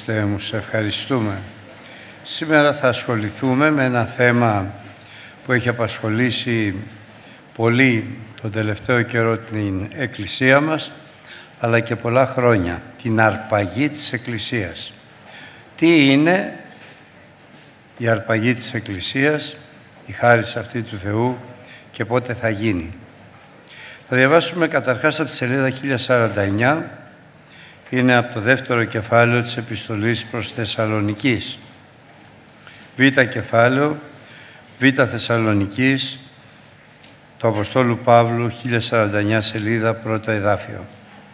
Χριστέ μου, σε ευχαριστούμε. Σήμερα θα ασχοληθούμε με ένα θέμα που έχει απασχολήσει πολύ τον τελευταίο καιρό την Εκκλησία μας, αλλά και πολλά χρόνια, την αρπαγή της Εκκλησίας. Τι είναι η αρπαγή της Εκκλησίας, η χάρις αυτή του Θεού και πότε θα γίνει. Θα διαβάσουμε καταρχάς από τη σελίδα 1049, είναι από το δεύτερο κεφάλαιο της Επιστολής προς Θεσσαλονικής. Β κεφάλαιο, Β Θεσσαλονικής, του Αποστόλου Παύλου, 1049 σελίδα, πρώτο εδάφιο.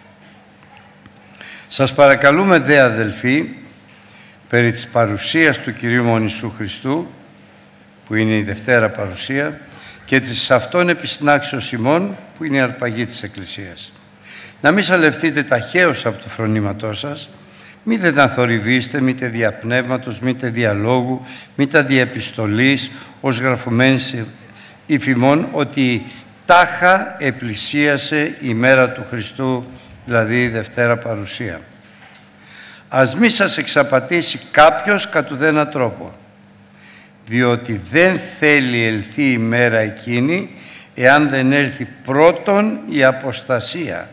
Σας παρακαλούμε δε αδελφοί, περί της παρουσίας του Κυρίου μου Ιησού Χριστού, που είναι η Δευτέρα παρουσία, και της αυτών επισυνάξεως ημών, που είναι η αρπαγή της Εκκλησίας. Να μην σαλευθείτε ταχαίως από το φρονήματό σας, μήτε να θορυβήστε, μήτε δια πνεύματος, μήτε διαλόγου, μήτε δια επιστολής, ως γραφουμένης υφημών, ότι τάχα επλησίασε η μέρα του Χριστού, δηλαδή η Δευτέρα παρουσία. Ας μη σας εξαπατήσει κάποιος κατ' ουδένα τρόπο, διότι δεν θέλει ελθεί η μέρα εκείνη, εάν δεν έλθει πρώτον η αποστασία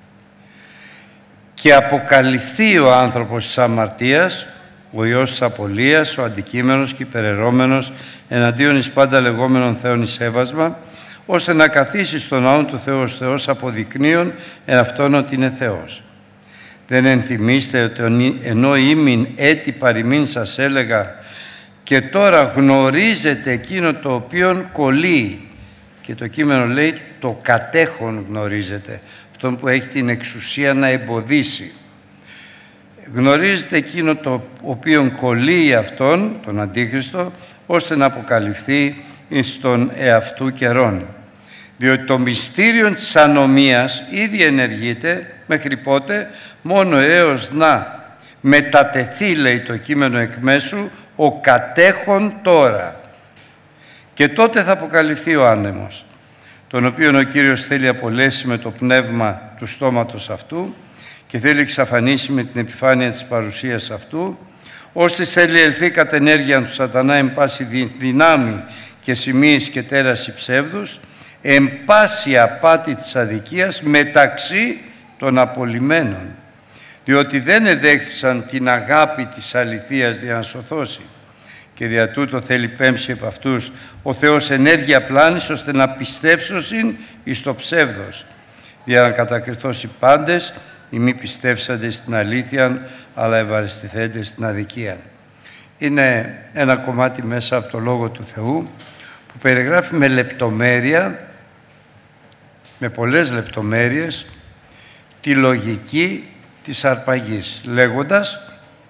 και αποκαλυφθεί ο άνθρωπος της αμαρτίας, ο ιός της απολίας, ο αντικείμενος και υπεραιρώμενος εναντίον εις πάντα λεγόμενων Θεών εις έβασμα, ώστε να καθίσει στον ναό του Θεού ως Θεός αποδεικνύων εν αυτόν ότι είναι Θεός. Δεν ενθυμίστε ότι ενώ ήμην έτη παροιμήν σας έλεγα, και τώρα γνωρίζετε εκείνο το οποίον κωλύει, και το κείμενο λέει το κατέχον γνωρίζετε, αυτόν που έχει την εξουσία να εμποδίσει. Γνωρίζετε εκείνο το οποίον κωλύει αυτόν, τον Αντίχριστο, ώστε να αποκαλυφθεί στον εαυτού καιρόν. Διότι το μυστήριο της ανομίας ήδη ενεργείται, μέχρι πότε, μόνο έως να μετατεθεί, λέει το κείμενο εκ μέσου, ο κατέχον τώρα. Και τότε θα αποκαλυφθεί ο άνεμος, τον οποίον ο Κύριος θέλει απολέσει με το πνεύμα του στόματος αυτού και θέλει εξαφανίσει με την επιφάνεια της παρουσίας αυτού, ώστε θέλει ελθεί κατ' ενέργεια του σατανά εν πάση δυνάμει και σημείας και τέραση ψεύδους, εν πάση απάτη της αδικίας μεταξύ των απολυμένων, διότι δεν εδέχθησαν την αγάπη της αληθείας για να σωθώσει. Και δια τούτο θέλει πέμψη επ' αυτούς ο Θεός ενέργεια πλάνης, ώστε να πιστεύσωσιν εις το ψεύδος, για να κατακριθώσει πάντες οι μη πιστεύσαντες στην αλήθεια, αλλά ευαριστηθέντες στην αδικία. Είναι ένα κομμάτι μέσα από το Λόγο του Θεού που περιγράφει με λεπτομέρεια, με πολλές λεπτομέρειες, τη λογική της αρπαγής, λέγοντας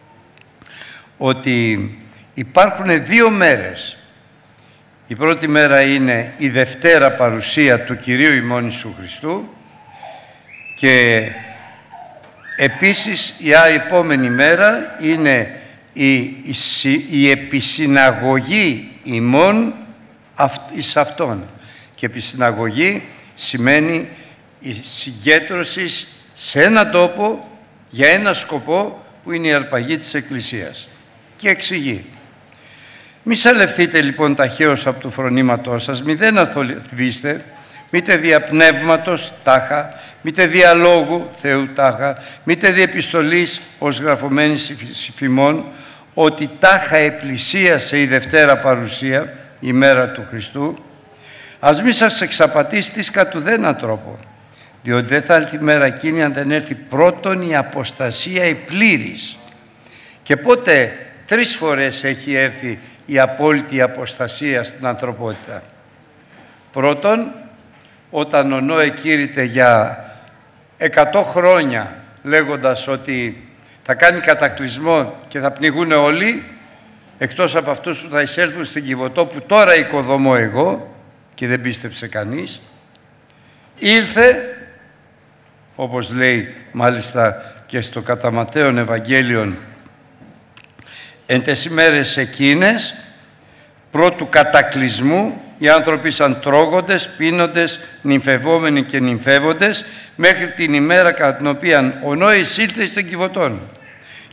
ότι υπάρχουν δύο μέρες. Η πρώτη μέρα είναι η Δευτέρα παρουσία του Κυρίου ημών Ιησού Χριστού και επίσης η επόμενη μέρα είναι η επισυναγωγή ημών εις Αυτόν. Και επισυναγωγή σημαίνει η συγκέντρωση σε έναν τόπο για ένα σκοπό που είναι η αρπαγή της Εκκλησίας. Και εξηγεί: μη σαλευθείτε λοιπόν ταχαίως από το φρονήματό σας, μη δεν αθωβήστε, μήτε δια πνεύματος τάχα, μήτε δια λόγου Θεού τάχα, μήτε δια επιστολής ως γραφωμένης υφημών, ότι τάχα επλησίασε η Δευτέρα παρουσία, η μέρα του Χριστού. Ας μη σας εξαπατήσει κατ' ουδένα τρόπο, διότι δεν θα έρθει η μέρα εκείνη αν δεν έρθει πρώτον η αποστασία η πλήρης. Και πότε 3 φορές έχει έρθει η απόλυτη αποστασία στην ανθρωπότητα. Πρώτον, όταν ο Νόε κήρυτε για 100 χρόνια λέγοντας ότι θα κάνει κατακλυσμό και θα πνιγούν όλοι, εκτός από αυτούς που θα εισέλθουν στην Κιβωτό που τώρα οικοδομώ εγώ, και δεν πίστεψε κανείς. Ήρθε, όπως λέει μάλιστα και στο κατά Ματθαίον Ευαγγέλιον, εν τες ημέρες εκείνες πρώτου κατακλυσμού οι άνθρωποι σαν τρώγοντες, πίνοντες, νυμφευόμενοι και νυμφεύοντες, μέχρι την ημέρα κατά την οποία ο Νόης ήλθε στον Κιβωτόν.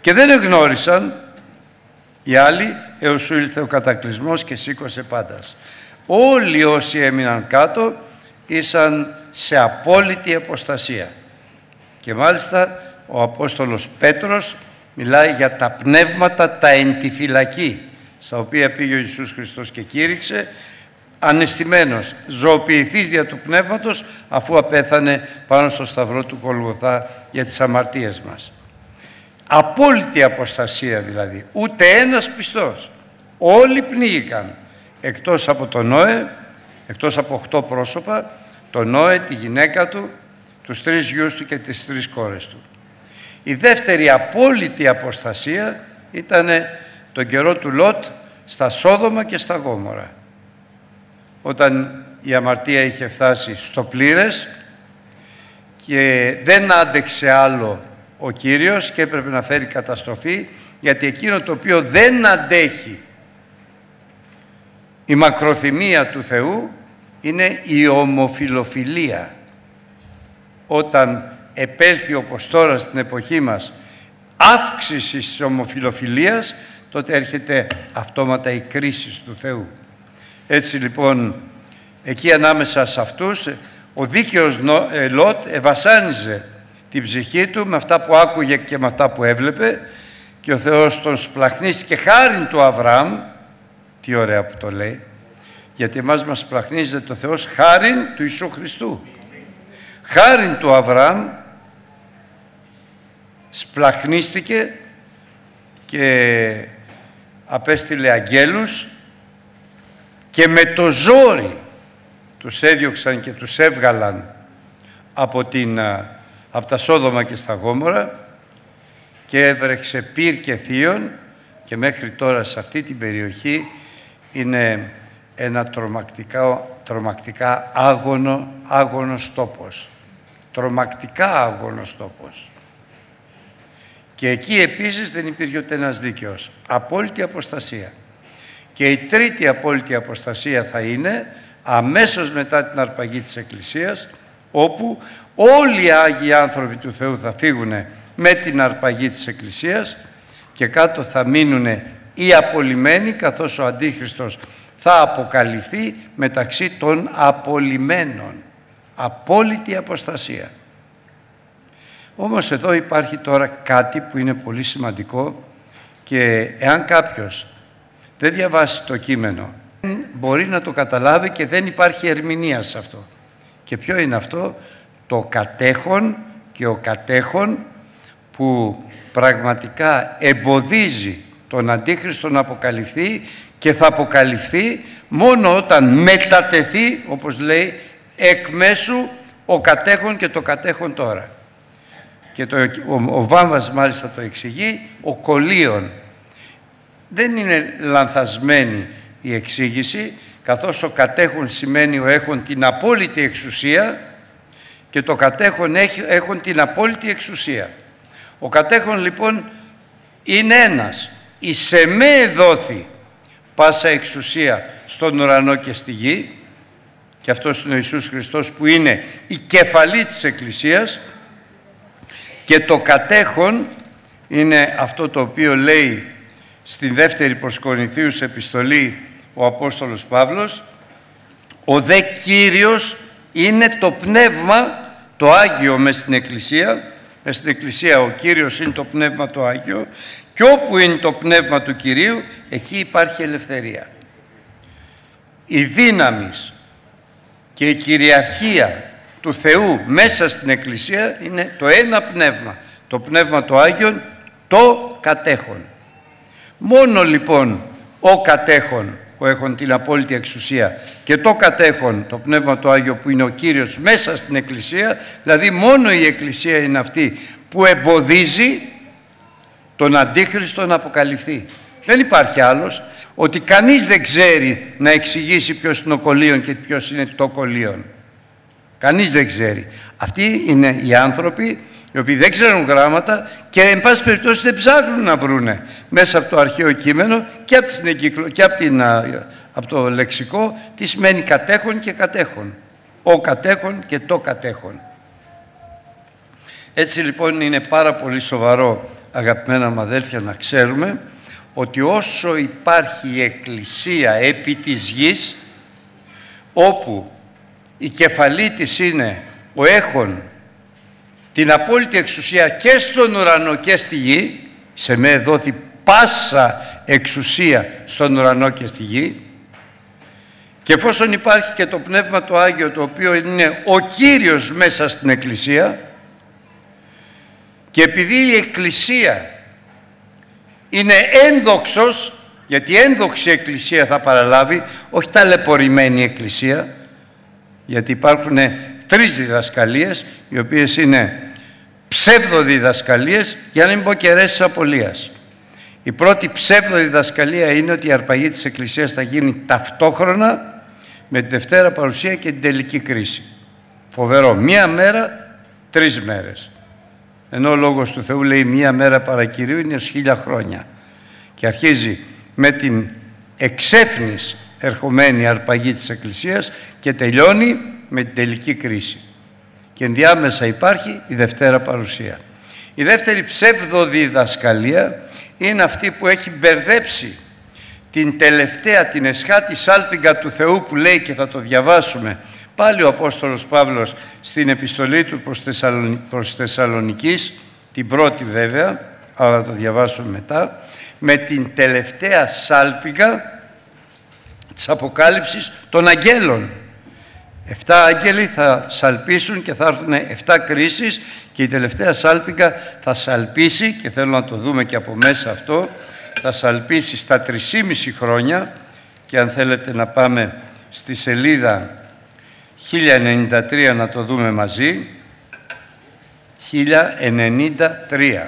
Και δεν εγνώρισαν οι άλλοι έως σου ήλθε ο κατακλυσμός και σήκωσε πάντας. Όλοι όσοι έμειναν κάτω ήσαν σε απόλυτη αποστασία. Και μάλιστα ο Απόστολος Πέτρος μιλάει για τα πνεύματα τα εν τη φυλακή, στα οποία πήγε ο Ιησούς Χριστός και κήρυξε, αναισθημένος, ζωοποιηθής δια του πνεύματος, αφού απέθανε πάνω στο σταυρό του Γολγοθά για τις αμαρτίες μας. Απόλυτη αποστασία δηλαδή, ούτε ένας πιστός. Όλοι πνίγηκαν, εκτός από τον Νόε, εκτός από 8 πρόσωπα, τον Νόε, τη γυναίκα του, τους 3 γιους του και τις 3 κόρες του. Η δεύτερη απόλυτη αποστασία ήταν τον καιρό του Λότ στα Σόδομα και στα Γόμορα. Όταν η αμαρτία είχε φτάσει στο πλήρες και δεν άντεξε άλλο ο Κύριος και έπρεπε να φέρει καταστροφή, γιατί εκείνο το οποίο δεν αντέχει η μακροθυμία του Θεού είναι η ομοφιλοφιλία. Όταν επέλθει όπως τώρα στην εποχή μας αύξηση της ομοφιλοφιλίας, τότε έρχεται αυτόματα η κρίση του Θεού. Έτσι λοιπόν, εκεί ανάμεσα σε αυτούς, ο δίκαιος Λότ ευασάνιζε την ψυχή του με αυτά που άκουγε και με αυτά που έβλεπε, και ο Θεός τον σπλαχνίστηκε χάριν του Αβραάμ. Τι ωραία που το λέει, γιατί εμάς μας σπλαχνίζεται το Θεός χάριν του Ιησού Χριστού. Χάριν του Αβραάμ σπλαχνίστηκε και απέστειλε αγγέλους και με το ζόρι τους έδιωξαν και τους έβγαλαν από τα Σόδομα και στα Γόμορα, και έβρεξε πυρ και θείον, και μέχρι τώρα σε αυτή την περιοχή είναι ένα τρομακτικά άγωνος τόπος. Τρομακτικά άγωνος τόπος. Και εκεί επίσης δεν υπήρχε ούτε ένας δίκαιος. Απόλυτη αποστασία. Και η τρίτη απόλυτη αποστασία θα είναι αμέσως μετά την αρπαγή της Εκκλησίας, όπου όλοι οι Άγιοι άνθρωποι του Θεού θα φύγουν με την αρπαγή της Εκκλησίας και κάτω θα μείνουν οι απολυμμένοι, καθώς ο Αντίχριστος θα αποκαλυφθεί μεταξύ των απολυμμένων. Απόλυτη αποστασία. Όμως εδώ υπάρχει τώρα κάτι που είναι πολύ σημαντικό, και εάν κάποιος δεν διαβάσει το κείμενο, μπορεί να το καταλάβει και δεν υπάρχει ερμηνεία σε αυτό. Και ποιο είναι αυτό? Το κατέχον και ο κατέχον, που πραγματικά εμποδίζει τον Αντίχριστο να αποκαλυφθεί, και θα αποκαλυφθεί μόνο όταν μετατεθεί, όπως λέει, εκ μέσου ο κατέχον και το κατέχον τώρα. Και ο Βάμβας μάλιστα το εξηγεί, ο κολλίον. Δεν είναι λανθασμένη η εξήγηση, καθώς ο κατέχον σημαίνει ο έχων την απόλυτη εξουσία, και το κατέχον έχουν την απόλυτη εξουσία. Ο κατέχον λοιπόν είναι ένας. Εις εμέ δόθη πάσα εξουσία στον ουρανό και στη γη, και αυτός είναι ο Ιησούς Χριστός που είναι η κεφαλή της Εκκλησίας. Και το κατέχον είναι αυτό το οποίο λέει στην δεύτερη προς Κορινθίους επιστολή ο Απόστολος Παύλος, ο δε Κύριος είναι το πνεύμα το Άγιο μες στην Εκκλησία. Μες στην Εκκλησία ο Κύριος είναι το πνεύμα το Άγιο, και όπου είναι το πνεύμα του Κυρίου, εκεί υπάρχει ελευθερία. Η δύναμης και η κυριαρχία του Θεού μέσα στην Εκκλησία είναι το ένα πνεύμα, το πνεύμα το Άγιον, το κατέχον. Μόνο λοιπόν ο κατέχον που έχουν την απόλυτη εξουσία και το κατέχον, το πνεύμα το Άγιο που είναι ο Κύριος μέσα στην Εκκλησία, δηλαδή μόνο η Εκκλησία είναι αυτή που εμποδίζει τον Αντίχριστο να αποκαλυφθεί. Δεν υπάρχει άλλος, ότι κανείς δεν ξέρει να εξηγήσει ποιος είναι ο κολλίον και ποιος είναι το κολλίον. Κανείς δεν ξέρει. Αυτοί είναι οι άνθρωποι οι οποίοι δεν ξέρουν γράμματα και εν πάση περιπτώσει δεν ψάχνουν να βρούνε μέσα από το αρχαίο κείμενο και από το λεξικό τι σημαίνει κατέχον και κατέχον. Ο κατέχον και το κατέχον. Έτσι λοιπόν είναι πάρα πολύ σοβαρό αγαπημένα μου αδέλφια, να ξέρουμε ότι όσο υπάρχει η Εκκλησία επί της γης, όπου η κεφαλή της είναι ο έχων την απόλυτη εξουσία και στον ουρανό και στη γη, σε με δόθη πάσα εξουσία στον ουρανό και στη γη, και εφόσον υπάρχει και το Πνεύμα το Άγιο, το οποίο είναι ο Κύριος μέσα στην Εκκλησία, και επειδή η Εκκλησία είναι ένδοξος, γιατί ένδοξη Εκκλησία θα παραλάβει, όχι ταλαιπωρημένη Εκκλησία, γιατί υπάρχουν 3 διδασκαλίες, οι οποίες είναι ψεύδοδιδασκαλίες, για να μην πω και αιρέσεις απολίας. Η πρώτη ψεύδοδιδασκαλία είναι ότι η αρπαγή της Εκκλησίας θα γίνει ταυτόχρονα με τη Δευτέρα Παρουσία και την τελική κρίση. Φοβερό. 1 μέρα, 3 μέρες. Ενώ ο Λόγος του Θεού λέει 1 μέρα παρακυρίου είναι 1000 χρόνια. Και αρχίζει με την εξέφνης ερχομένη αρπαγή της Εκκλησίας και τελειώνει με την τελική κρίση. Και ενδιάμεσα υπάρχει η Δευτέρα Παρουσία. Η δεύτερη ψευδοδιδασκαλία είναι αυτή που έχει μπερδέψει την τελευταία, την εσχάτη σάλπιγγα του Θεού, που λέει, και θα το διαβάσουμε πάλι ο Απόστολος Παύλος στην επιστολή του προς Θεσσαλονικής, την πρώτη βέβαια, αλλά θα το διαβάσουμε μετά, με την τελευταία σάλπιγγα της Αποκάλυψης των αγγέλων. 7 άγγελοι θα σαλπίσουν και θα έρθουν 7 κρίσεις, και η τελευταία σάλπιγγα θα σαλπίσει, και θέλω να το δούμε και από μέσα αυτό, θα σαλπίσει στα 3,5 χρόνια, και αν θέλετε να πάμε στη σελίδα 1093 να το δούμε μαζί. 1093.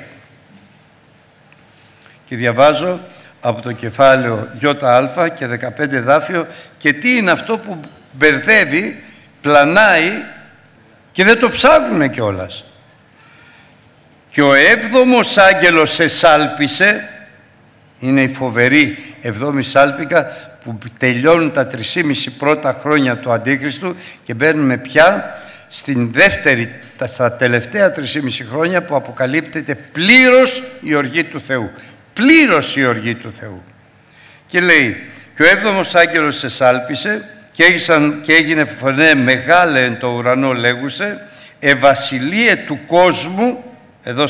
Και διαβάζω από το κεφάλαιο ΙΑ και 15 εδάφιο, και τι είναι αυτό που μπερδεύει, πλανάει και δεν το ψάχνουν κιόλας. Και ο 7ος άγγελος εσάλπισε, είναι η φοβερή 7η σάλπιγγα, που τελειώνουν τα 3,5 πρώτα χρόνια του Αντίχριστου και μπαίνουμε πια στην δεύτερη, στα τελευταία 3,5 χρόνια, που αποκαλύπτεται πλήρως η οργή του Θεού. Πλήρως η οργή του Θεού. Και λέει, και ο 7ος άγγελος εσάλπισε και έγινε φωνή μεγάλε εν το ουρανό, λέγουσε, βασιλείε του κόσμου, εδώ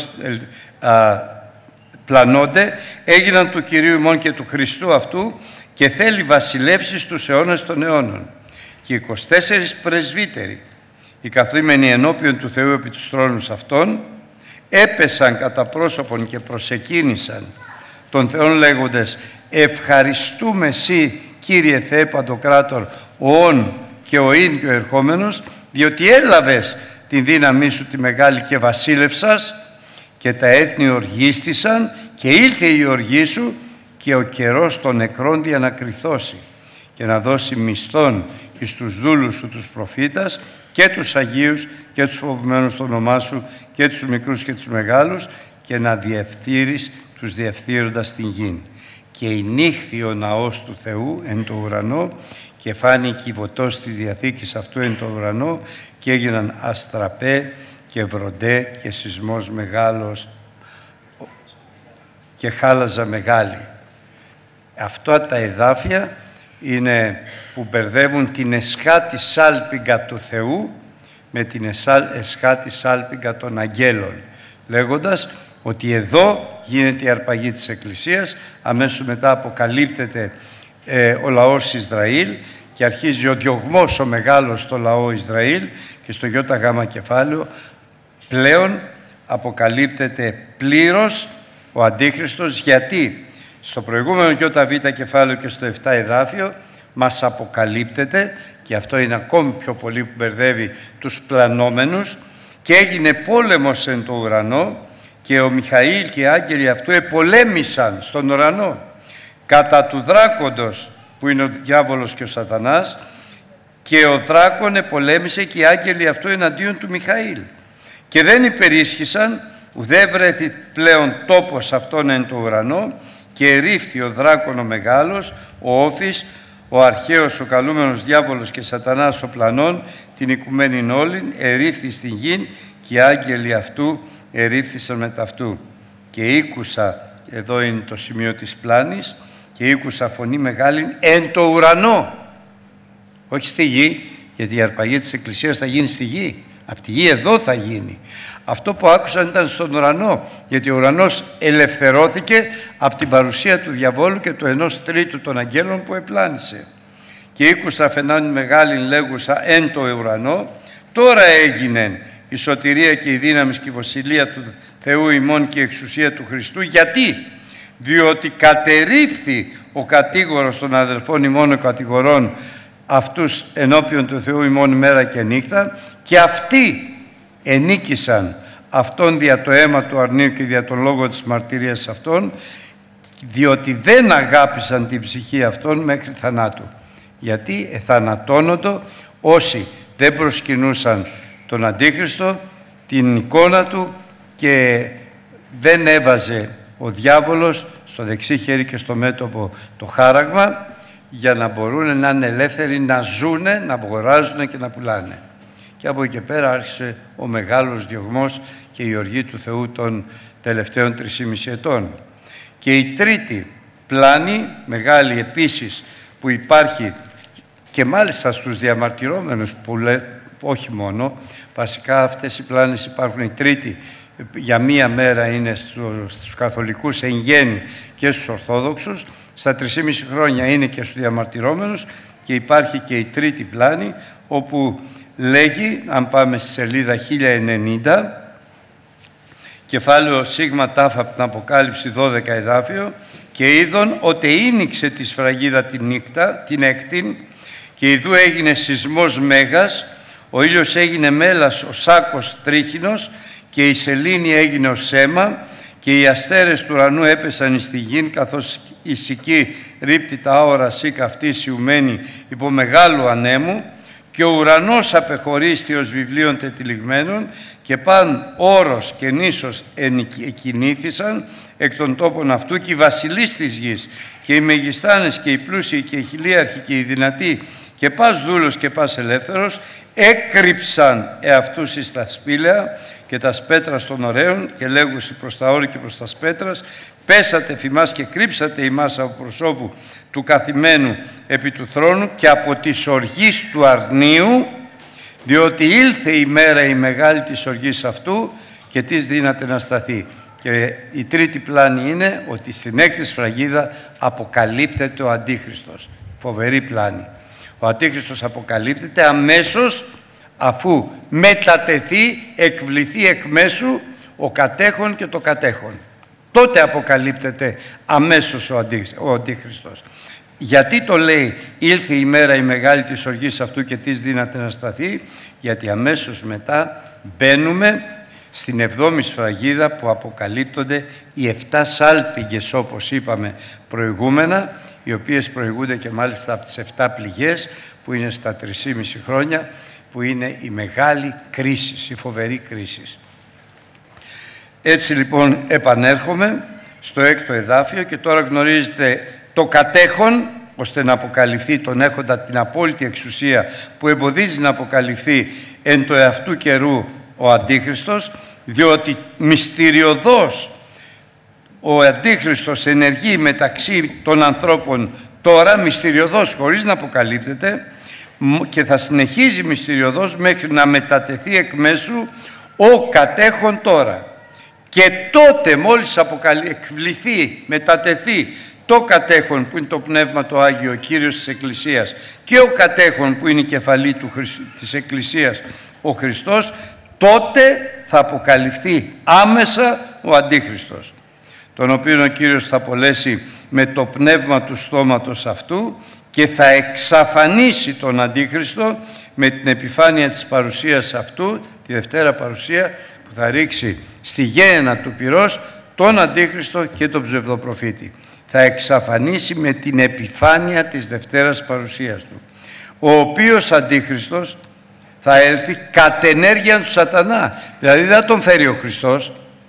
πλανώνται, έγιναν του Κυρίου ημών και του Χριστού αυτού, και θέλει βασιλεύσει στους αιώνες των αιώνων. Και 24 πρεσβύτεροι, οι καθήμενοι ενώπιον του Θεού επί τους θρόνους αυτών, έπεσαν κατά πρόσωπον και προσεκίνησαν τον Θεόν λέγοντες, ευχαριστούμε Συ, Κύριε Θεέ Παντοκράτορ, ο όν και ο ίν και ο ερχόμενος, διότι έλαβες την δύναμή σου τη μεγάλη και βασίλευσας, και τα έθνη οργίστησαν, και ήλθε η οργή σου, και ο καιρός των νεκρών διανακριθώσει, και να δώσει μισθόν εις τους δούλους σου τους προφήτας, και τους Αγίους και τους φοβημένους το όνομά σου, και τους μικρούς και τους μεγάλους, και να διευθύρεις τους διευθύροντας την γην. Και ενήχθη ο ναός του Θεού εν το ουρανό, και φάνηκε η κυβωτός της Διαθήκης αυτού εν το ουρανό, και έγιναν αστραπέ και βροντέ και σεισμός μεγάλος και χάλαζα μεγάλη. Αυτά τα εδάφια είναι που μπερδεύουν την εσχάτη σάλπιγγα του Θεού με την εσχάτη σάλπιγγα των αγγέλων, λέγοντας ότι εδώ γίνεται η αρπαγή της Εκκλησίας, αμέσως μετά αποκαλύπτεται ο λαός Ισραήλ και αρχίζει ο διωγμός ο μεγάλος στο λαό Ισραήλ, και στο ΙΓ κεφάλαιο πλέον αποκαλύπτεται πλήρως ο Αντίχριστος, γιατί στο προηγούμενο ΙΒ κεφάλαιο και στο 7 εδάφιο μας αποκαλύπτεται, και αυτό είναι ακόμη πιο πολύ που μπερδεύει τους πλανόμενους, και έγινε πόλεμος εν το ουρανό, και ο Μιχαήλ και οι άγγελοι αυτού επολέμησαν στον ουρανό κατά του δράκοντος, που είναι ο διάβολος και ο σατανάς, και ο δράκον επολέμησε και οι άγγελοι αυτού εναντίον του Μιχαήλ, και δεν υπερίσχυσαν, ουδέ βρέθη πλέον τόπος αυτόν εν το ουρανό, και ερήφθη ο δράκον ο μεγάλος, ο Όφης, ο αρχαίος, ο καλούμενος διάβολος και σατανάς ο πλανών, την οικουμένην όλην, ερήφθη στην γην, και οι άγγελοι αυτού ερήφθησαν μετ' αυτού. και ήκουσα, εδώ είναι το σημείο της πλάνης, και ήκουσα φωνή μεγάλη εν το ουρανό, όχι στη γη, γιατί η αρπαγή της Εκκλησίας θα γίνει στη γη. Από τη γη εδώ θα γίνει. Αυτό που άκουσαν ήταν στον ουρανό, γιατί ο ουρανός ελευθερώθηκε από την παρουσία του διαβόλου και του 1/3 των αγγέλων που επλάνησε. Και ήκουσα φαινάνη μεγάλη λέγουσα εν το ουρανό, τώρα έγινε η σωτηρία και η δύναμη και η βασιλεία του Θεού ημών και η εξουσία του Χριστού. Γιατί? Διότι κατερρίφθη ο κατήγορος των αδελφών ημών ο κατηγορών αυτούς ενώπιον του Θεού ημών ημέρα και νύχτα, και αυτοί ενίκησαν αυτόν δια το αίμα του αρνίου και δια τον λόγο της μαρτυρίας αυτών, διότι δεν αγάπησαν την ψυχή αυτών μέχρι θανάτου. Γιατί εθανατώνοντο όσοι δεν προσκυνούσαν τον Αντίχριστο, την εικόνα του, και δεν έβαζε ο διάβολος στο δεξί χέρι και στο μέτωπο το χάραγμα, για να μπορούν να είναι ελεύθεροι να ζούνε, να αγοράζουν και να πουλάνε. Και από εκεί και πέρα άρχισε ο μεγάλος διωγμός και η οργή του Θεού των τελευταίων 3,5 ετών. Και η τρίτη πλάνη, μεγάλη επίσης, που υπάρχει και μάλιστα στους διαμαρτυρόμενους, που όχι μόνο, βασικά αυτές οι πλάνες υπάρχουν. Η τρίτη για μία μέρα είναι στους καθολικούς εν γέννη και στους Ορθόδοξους, στα 3,5 χρόνια είναι και στους διαμαρτυρόμενους, και υπάρχει και η τρίτη πλάνη, όπου λέγει, αν πάμε στη σελίδα 1090, κεφάλαιο σίγμα τάφ από την Αποκάλυψη 12 εδάφιο, και είδον ότι ήνιξε τη σφραγίδα την νύχτα, την έκτην, και ιδού έγινε σεισμός μέγας, ο ήλιος έγινε μέλας, ο σάκος τρίχινος, και η σελήνη έγινε ως αίμα, και οι αστέρες του ουρανού έπεσαν εις τη γην, καθώς η σική ρίπτει τα άωρα σίκα αυτή σιουμένη υπό μεγάλου ανέμου, και ο ουρανός απεχωρίστη ως βιβλίων τετυλιγμένων, και παν όρος και νήσος εκκινήθησαν εκ των τόπων αυτού, και οι βασιλείς της γης και οι μεγιστάνες και οι πλούσιοι και οι χιλίαρχοι και οι δυνατοί και πας δούλος και πας ελεύθερος έκρυψαν εαυτούς εις τα σπήλαια και τα σπέτρα των ωραίων, και λέγουσι προς τα όρη και προς τα σπέτρας, πέσατε φημάς και κρύψατε ημάς από προσώπου του καθημένου επί του θρόνου και από της οργής του αρνίου, διότι ήλθε η μέρα η μεγάλη της οργής αυτού και της δύναται να σταθεί. Και η τρίτη πλάνη είναι ότι στην έκτη σφραγίδα αποκαλύπτεται ο Αντίχριστος. Φοβερή πλάνη. Ο Αντίχριστος αποκαλύπτεται αμέσως αφού μετατεθεί, εκβληθεί εκ μέσου ο κατέχον και το κατέχον. Τότε αποκαλύπτεται αμέσως ο Αντίχριστος. Γιατί το λέει ήλθε η μέρα η μεγάλη της οργής αυτού και της δύναται να σταθεί? Γιατί αμέσως μετά μπαίνουμε στην 7η σφραγίδα που αποκαλύπτονται οι 7 σάλπιγγες, όπως είπαμε προηγούμενα, οι οποίες προηγούνται και μάλιστα από τις 7 πληγές που είναι στα 3,5 χρόνια, που είναι η μεγάλη κρίση, η φοβερή κρίση. Έτσι λοιπόν επανέρχομαι στο 6ο εδάφιο, και τώρα γνωρίζετε το κατέχον, ώστε να αποκαλυφθεί τον έχοντα την απόλυτη εξουσία που εμποδίζει να αποκαλυφθεί εν το εαυτού καιρού ο Αντίχριστος, διότι μυστηριωδώς ο Αντίχριστος ενεργεί μεταξύ των ανθρώπων τώρα, μυστηριωδώς, χωρίς να αποκαλύπτεται, και θα συνεχίζει μυστηριωδώς μέχρι να μετατεθεί εκ μέσου ο κατέχον τώρα. Και τότε μόλις εκβληθεί, μετατεθεί το κατέχον που είναι το Πνεύμα το Άγιο, ο Κύριος της Εκκλησίας, και ο κατέχον που είναι η κεφαλή της Εκκλησίας, ο Χριστός, τότε θα αποκαλυφθεί άμεσα ο Αντίχριστος, τον οποίο ο Κύριος θα απολέσει με το πνεύμα του στόματος αυτού και θα εξαφανίσει τον Αντίχριστο με την επιφάνεια της παρουσίας αυτού, τη Δευτέρα παρουσία, που θα ρίξει στη γέενα του πυρός τον Αντίχριστο και τον ψευδοπροφήτη. Θα εξαφανίσει με την επιφάνεια της Δευτέρας παρουσίας του, ο οποίος Αντίχριστος θα έλθει κατ' ενέργεια του σατανά. Δηλαδή δεν θα τον φέρει ο Χριστός.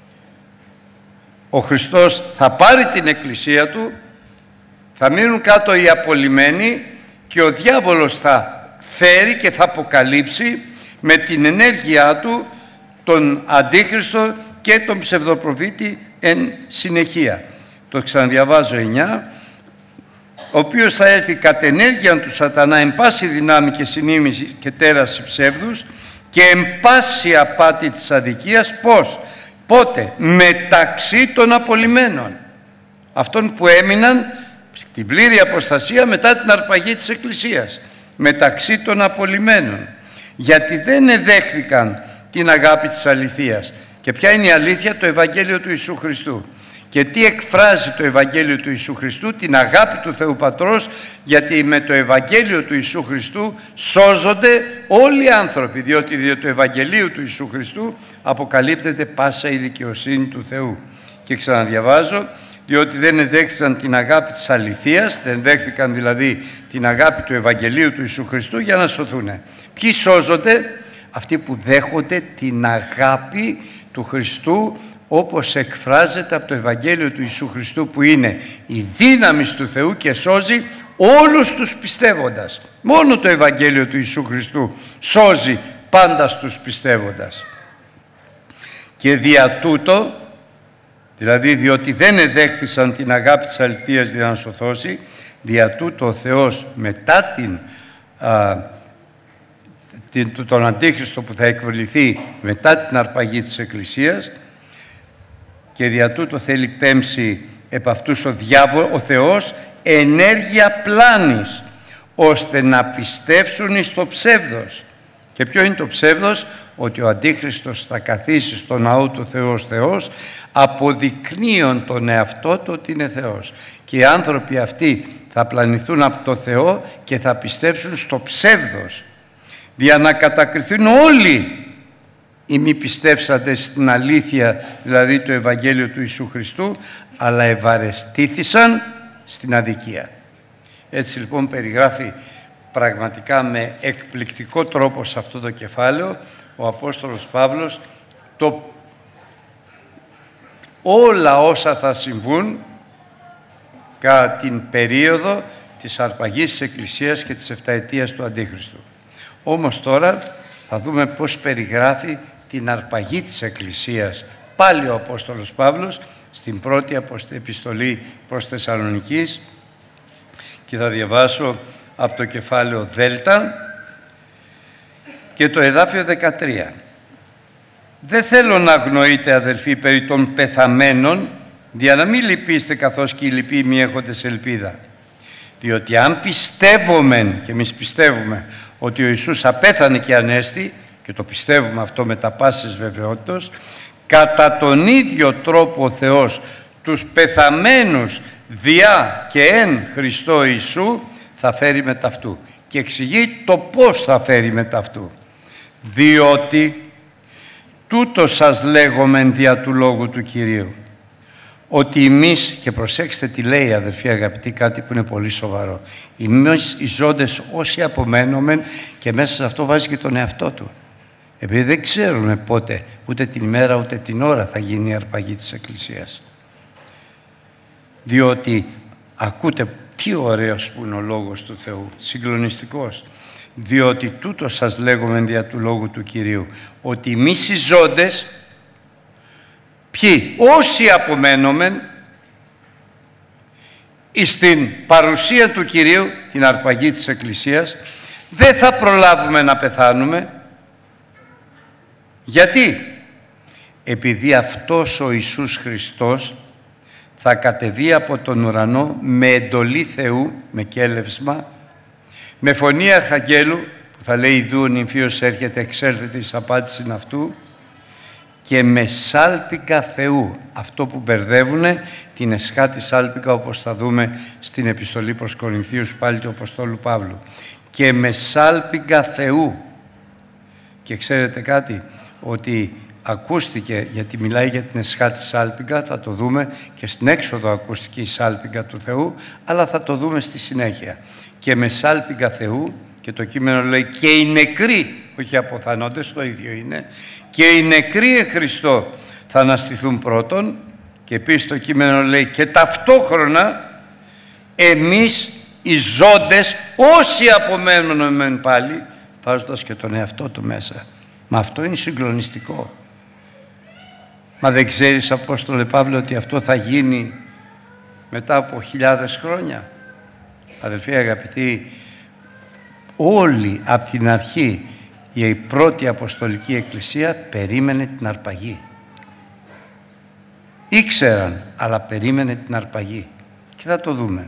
Ο Χριστός θα πάρει την Εκκλησία του, θα μείνουν κάτω οι απολυμμένοι, και ο διάβολος θα φέρει και θα αποκαλύψει με την ενέργειά του τον Αντίχριστο και τον ψευδοπροφήτη εν συνεχεία. Το ξαναδιαβάζω 9. Ο οποίος θα έρθει κατ' ενέργεια του σατανά εν πάση δυνάμει και συνήμιση και τέραση ψεύδους και εν πάση απάτη της αδικίας. Πώς? Πότε? Μεταξύ των απολυμένων, αυτών που έμειναν στην πλήρη αποστασία μετά την αρπαγή της Εκκλησίας, μεταξύ των απολυμένων, γιατί δεν εδέχθηκαν την αγάπη της αληθείας. Και ποια είναι η αλήθεια? Το Ευαγγέλιο του Ιησού Χριστού. Και τι εκφράζει το Ευαγγέλιο του Ιησού Χριστού? Την αγάπη του Θεού Πατρός, γιατί με το Ευαγγέλιο του Ιησού Χριστού σώζονται όλοι οι άνθρωποι, διότι δια του Ευαγγελίου του Ιησού Χριστού αποκαλύπτεται πάσα η δικαιοσύνη του Θεού. Και ξαναδιαβάζω, διότι δεν εδέχθησαν την αγάπη της αληθείας, δεν δέχθηκαν δηλαδή την αγάπη του Ευαγγελίου του Ιησού Χριστού για να σωθούν. Ποιοι σώζονται? Αυτοί που δέχονται την αγάπη του Χριστού, όπως εκφράζεται από το Ευαγγέλιο του Ιησού Χριστού, που είναι η δύναμη του Θεού και σώζει όλους τους πιστεύοντας. Μόνο το Ευαγγέλιο του Ιησού Χριστού σώζει πάντα στους πιστεύοντας. Και δια τούτο, δηλαδή διότι δεν εδέχθησαν την αγάπη της αληθείας για να σωθώσει, δια τούτο ο Θεός μετά τον Αντίχριστο που θα εκβληθεί μετά την αρπαγή της Εκκλησίας, και δια τούτο θέλει πέμψει επ' αυτούς ο Θεός ενέργεια πλάνης, ώστε να πιστέψουν εις το ψεύδος. Και ποιο είναι το ψεύδος? Ότι ο Αντίχριστος θα καθίσει στο ναό του Θεού ως Θεός, αποδεικνύον τον εαυτό του ότι είναι Θεός. Και οι άνθρωποι αυτοί θα πλανηθούν από το Θεό και θα πιστέψουν στο ψεύδος, για να κατακριθούν όλοι οι μη πιστεύσαντες στην αλήθεια, δηλαδή το Ευαγγέλιο του Ιησού Χριστού, αλλά ευαρεστήθησαν στην αδικία. Έτσι λοιπόν περιγράφει πραγματικά με εκπληκτικό τρόπο σε αυτό το κεφάλαιο ο Απόστολος Παύλος όλα όσα θα συμβούν κατά την περίοδο της αρπαγής της Εκκλησίας και της 7ετίας του Αντίχριστου. Όμως τώρα θα δούμε πώς περιγράφει την αρπαγή της Εκκλησίας πάλι ο Απόστολος Παύλος στην πρώτη επιστολή προς Θεσσαλονικείς, και θα διαβάσω από το κεφάλαιο Δέλτα και το εδάφιο 13. «Δεν θέλω να αγνοείτε, αδελφοί, περί των πεθαμένων, δια να μην λυπήστε καθώς και οι λοιποί μη έχοντες ελπίδα. Διότι αν πιστεύομεν, και εμείς πιστεύουμε, ότι ο Ιησούς απέθανε και ανέστη, και το πιστεύουμε αυτό με τα πάσης βεβαιότητος, κατά τον ίδιο τρόπο ο Θεός τους πεθαμένους διά και εν Χριστώ Ιησού θα φέρει μετά αυτού». Και εξηγεί το πώς θα φέρει μετά αυτού. «Διότι τούτο σας λέγομεν δια του λόγου του Κυρίου, ότι εμείς», και προσέξτε τι λέει αδερφοί αγαπητοί, κάτι που είναι πολύ σοβαρό, «εμείς οι ζώντες όσοι απομένομεν», και μέσα σε αυτό βάζει και τον εαυτό του, επειδή δεν ξέρουμε πότε, ούτε την ημέρα ούτε την ώρα θα γίνει η αρπαγή της Εκκλησίας. Διότι ακούτε τι ωραίος που είναι ο Λόγος του Θεού, συγκλονιστικός. «Διότι τούτο σας λέγομεν δια του λόγου του Κυρίου, ότι εμείς οι ζώντες», ποιοι? Όσοι απομένομεν στην παρουσία του Κυρίου, την αρπαγή της Εκκλησίας, δεν θα προλάβουμε να πεθάνουμε. Γιατί? Επειδή αυτός ο Ιησούς Χριστός θα κατεβεί από τον ουρανό με εντολή Θεού, με κέλευσμα, με φωνή αρχαγγέλου που θα λέει «Ιδού ο νυμφίος έρχεται, εξέλθετε εις απάντησιν αυτού», και με σάλπιγγα Θεού, αυτό που μπερδεύουνε, την εσχάτη σάλπιγγα, όπως θα δούμε στην επιστολή προς Κορινθίους πάλι του Αποστόλου Παύλου, και με σάλπιγγα Θεού. Και ξέρετε κάτι? Ότι ακούστηκε, γιατί μιλάει για την εσχάτη σάλπιγγα, θα το δούμε και στην έξοδο ακούστηκε η σάλπιγγα του Θεού, αλλά θα το δούμε στη συνέχεια. Και με σάλπιγγα Θεού, και το κείμενο λέει «και οι νεκροί», όχι αποθανόντες, το ίδιο είναι, «και οι νεκροί εν Χριστώ θα αναστηθούν πρώτον», και επίσης το κείμενο λέει «και ταυτόχρονα εμείς οι ζώντες όσοι απομένουν πάλι», βάζοντας και τον εαυτό του μέσα. Μα αυτό είναι συγκλονιστικό. Μα δεν ξέρεις, Απόστολε Παύλε, ότι αυτό θα γίνει μετά από 1000 χρόνια? Αδελφοί αγαπητοί, όλοι από την αρχή η πρώτη Αποστολική Εκκλησία περίμενε την αρπαγή. Ήξεραν, αλλά περίμενε την αρπαγή. Και θα το δούμε.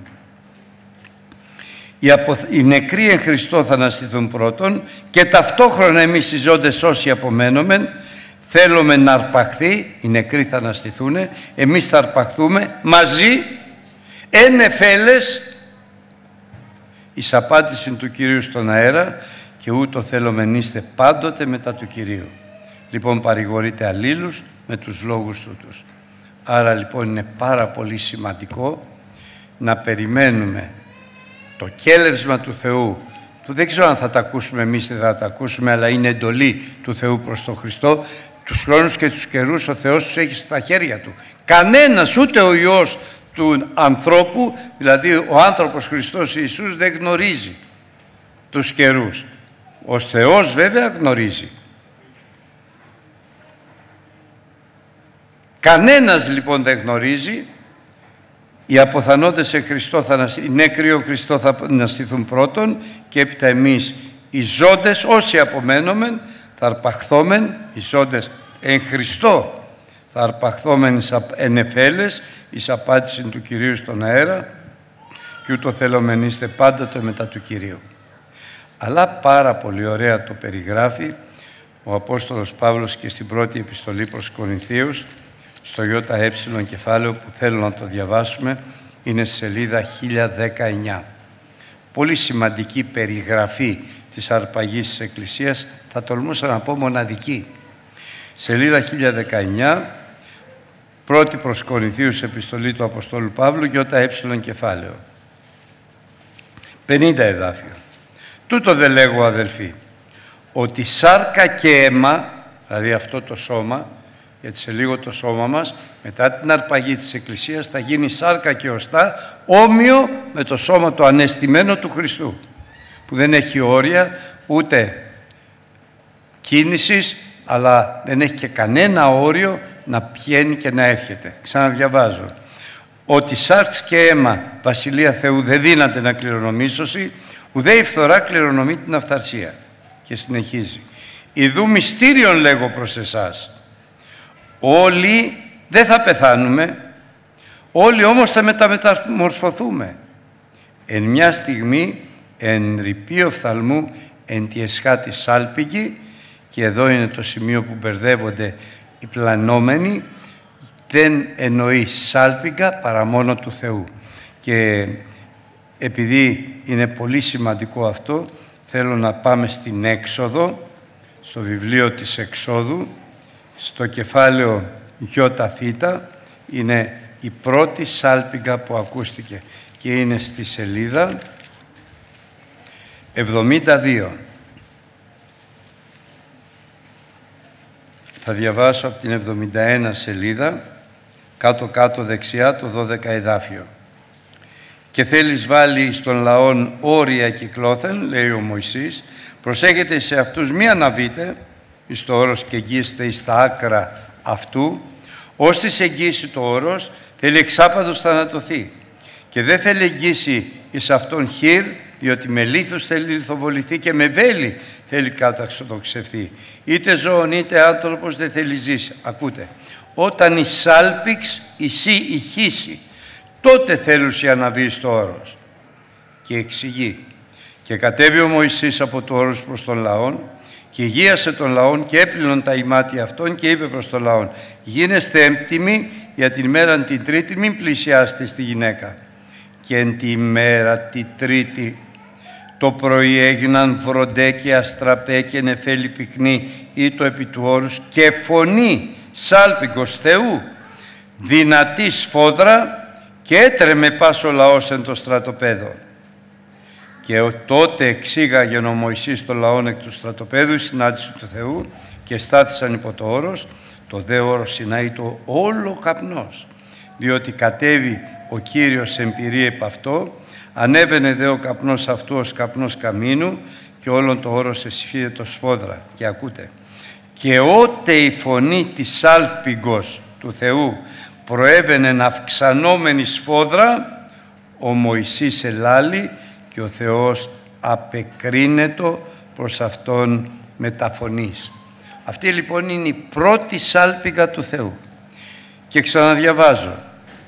Οι νεκροί εν Χριστώ θα αναστηθούν πρώτον και ταυτόχρονα εμείς οι ζώντες όσοι απομένομεν θέλουμε να αρπαχθεί, οι νεκροί θα αναστηθούν, εμείς θα αρπαχθούμε μαζί εν εφέλες εις απάντηση του Κυρίου στον αέρα και ούτω θέλομεν είστε πάντοτε μετά του Κυρίου. Λοιπόν, παρηγορείτε αλλήλους με τους λόγους τούτους. Άρα λοιπόν είναι πάρα πολύ σημαντικό να περιμένουμε το κέλευσμα του Θεού, που δεν ξέρω αν θα τα ακούσουμε εμείς ή θα τα ακούσουμε, αλλά είναι εντολή του Θεού προς τον Χριστό. Τους χρόνους και τους καιρούς ο Θεός τους έχει στα χέρια Του. Κανένας, ούτε ο Υιός του ανθρώπου, δηλαδή ο άνθρωπος Χριστός Ιησούς, δεν γνωρίζει τους καιρούς. Ο Θεός βέβαια γνωρίζει. Κανένας λοιπόν δεν γνωρίζει. Οι αποθανόντες σε Χριστό οι νέκροι ο Χριστό θα αναστηθούν πρώτον και έπειτα εμείς οι ζώντες όσοι απομένομεν θα αρπαχθόμεν, οι ζώντες εν Χριστώ θα αρπαχθόμεν εν εφέλες εις απάντηση του Κυρίου στον αέρα και ούτω θέλομεν είστε πάντοτε μετά του Κυρίου. Αλλά πάρα πολύ ωραία το περιγράφει ο Απόστολος Παύλος και στην πρώτη επιστολή προς Κορινθίους, στο ΙΕ κεφάλαιο που θέλω να το διαβάσουμε, είναι στη σελίδα 1019. Πολύ σημαντική περιγραφή της αρπαγής της Εκκλησίας, θα τολμούσα να πω μοναδική. Σελίδα 1019, πρώτη προς Κορινθίους επιστολή του Αποστόλου Παύλου, ΙΕ κεφάλαιο. 50 εδάφιο. Τούτο δε λέγω, αδελφοί, ότι σάρκα και αίμα, δηλαδή αυτό το σώμα, γιατί σε λίγο το σώμα μας, μετά την αρπαγή της Εκκλησίας, θα γίνει σάρκα και οστά, όμοιο με το σώμα το ανεστημένο του Χριστού, που δεν έχει όρια, ούτε κίνησης, αλλά δεν έχει και κανένα όριο να πηγαίνει και να έρχεται. Ξαναδιαβάζω. Ότι σάρξ και αίμα, βασιλεία Θεού, δεν δύναται να κληρονομήσωση, ουδέ η φθορά κληρονομεί την αυθαρσία. Και συνεχίζει. Ιδού μυστήριον λέγω προς εσάς. Όλοι δεν θα πεθάνουμε, όλοι όμως θα μεταμορφωθούμε. Εν μια στιγμή, εν ρηπεί οφθαλμού, εν τη εσχάτη σάλπιγη, και εδώ είναι το σημείο που μπερδεύονται οι πλανόμενοι, δεν εννοεί σάλπιγγα παρά μόνο του Θεού. Και επειδή είναι πολύ σημαντικό αυτό, θέλω να πάμε στην Έξοδο, στο βιβλίο της Εξόδου, στο κεφάλαιο ΙΘ, είναι η πρώτη σάλπιγγα που ακούστηκε και είναι στη σελίδα 72. Θα διαβάσω από την 71 σελίδα, κάτω-κάτω δεξιά, το 12 εδάφιο. «Και θέλεις βάλει στον λαόν όρια κυκλώθεν», λέει ο Μωυσής, «προσέχετε σε αυτούς μη αναβείτε, εις το όρος και εγγύεστε εις τα άκρα αυτού, ώστις εγγύσει το όρος, θέλει εξάπαντος θανατωθεί. Και δεν θέλει εγγύσει εις αυτόν χείρ, διότι με λίθους θέλει λιθοβοληθεί και με βέλη θέλει καταξοδοξευθεί. Είτε ζώων είτε άνθρωπος δεν θέλει ζήσει». Ακούτε. «Όταν η σάλπιξ ισή ηχήσει, τότε θέλουσι αναβεί στο όρος». Και εξηγεί. «Και κατέβη ο Μωυσής από το όρος προς τον λαόν, και γίασε τον λαόν και έπλυνον τα ημάτια αυτών και είπε προς τον λαόν, γίνεστε έμπτυμοι για την μέρα την τρίτη, μην πλησιάσετε στη γυναίκα. Και εν τη μέρα τη τρίτη το πρωί έγιναν βροντέ και αστραπέ και νεφέλη πυκνή ή το επί του όρους και φωνή σάλπιγγος Θεού, δυνατή σφόδρα, και έτρεμε πας ο λαός εν το στρατοπέδο. Και τότε εξήγαγε ο Μωυσής το λαόν εκ του στρατοπέδου η συνάντηση του Θεού και στάθησαν υπό το όρος, το δε όρος Σινάη το όλο καπνός, διότι κατέβη ο Κύριος εμπειρή επ' αυτό, ανέβαινε δε ο καπνός αυτού ως καπνός καμίνου και όλον το όρος εσυφίδε το σφόδρα. Και ακούτε, και ότε η φωνή της σάλπιγγος του Θεού προέβαινε αυξανόμενη σφόδρα, ο Μωυσής ελάλη και ο Θεός απεκρίνετο προς Αυτόν μεταφωνής. Αυτή λοιπόν είναι η πρώτη σάλπιγγα του Θεού. Και ξαναδιαβάζω.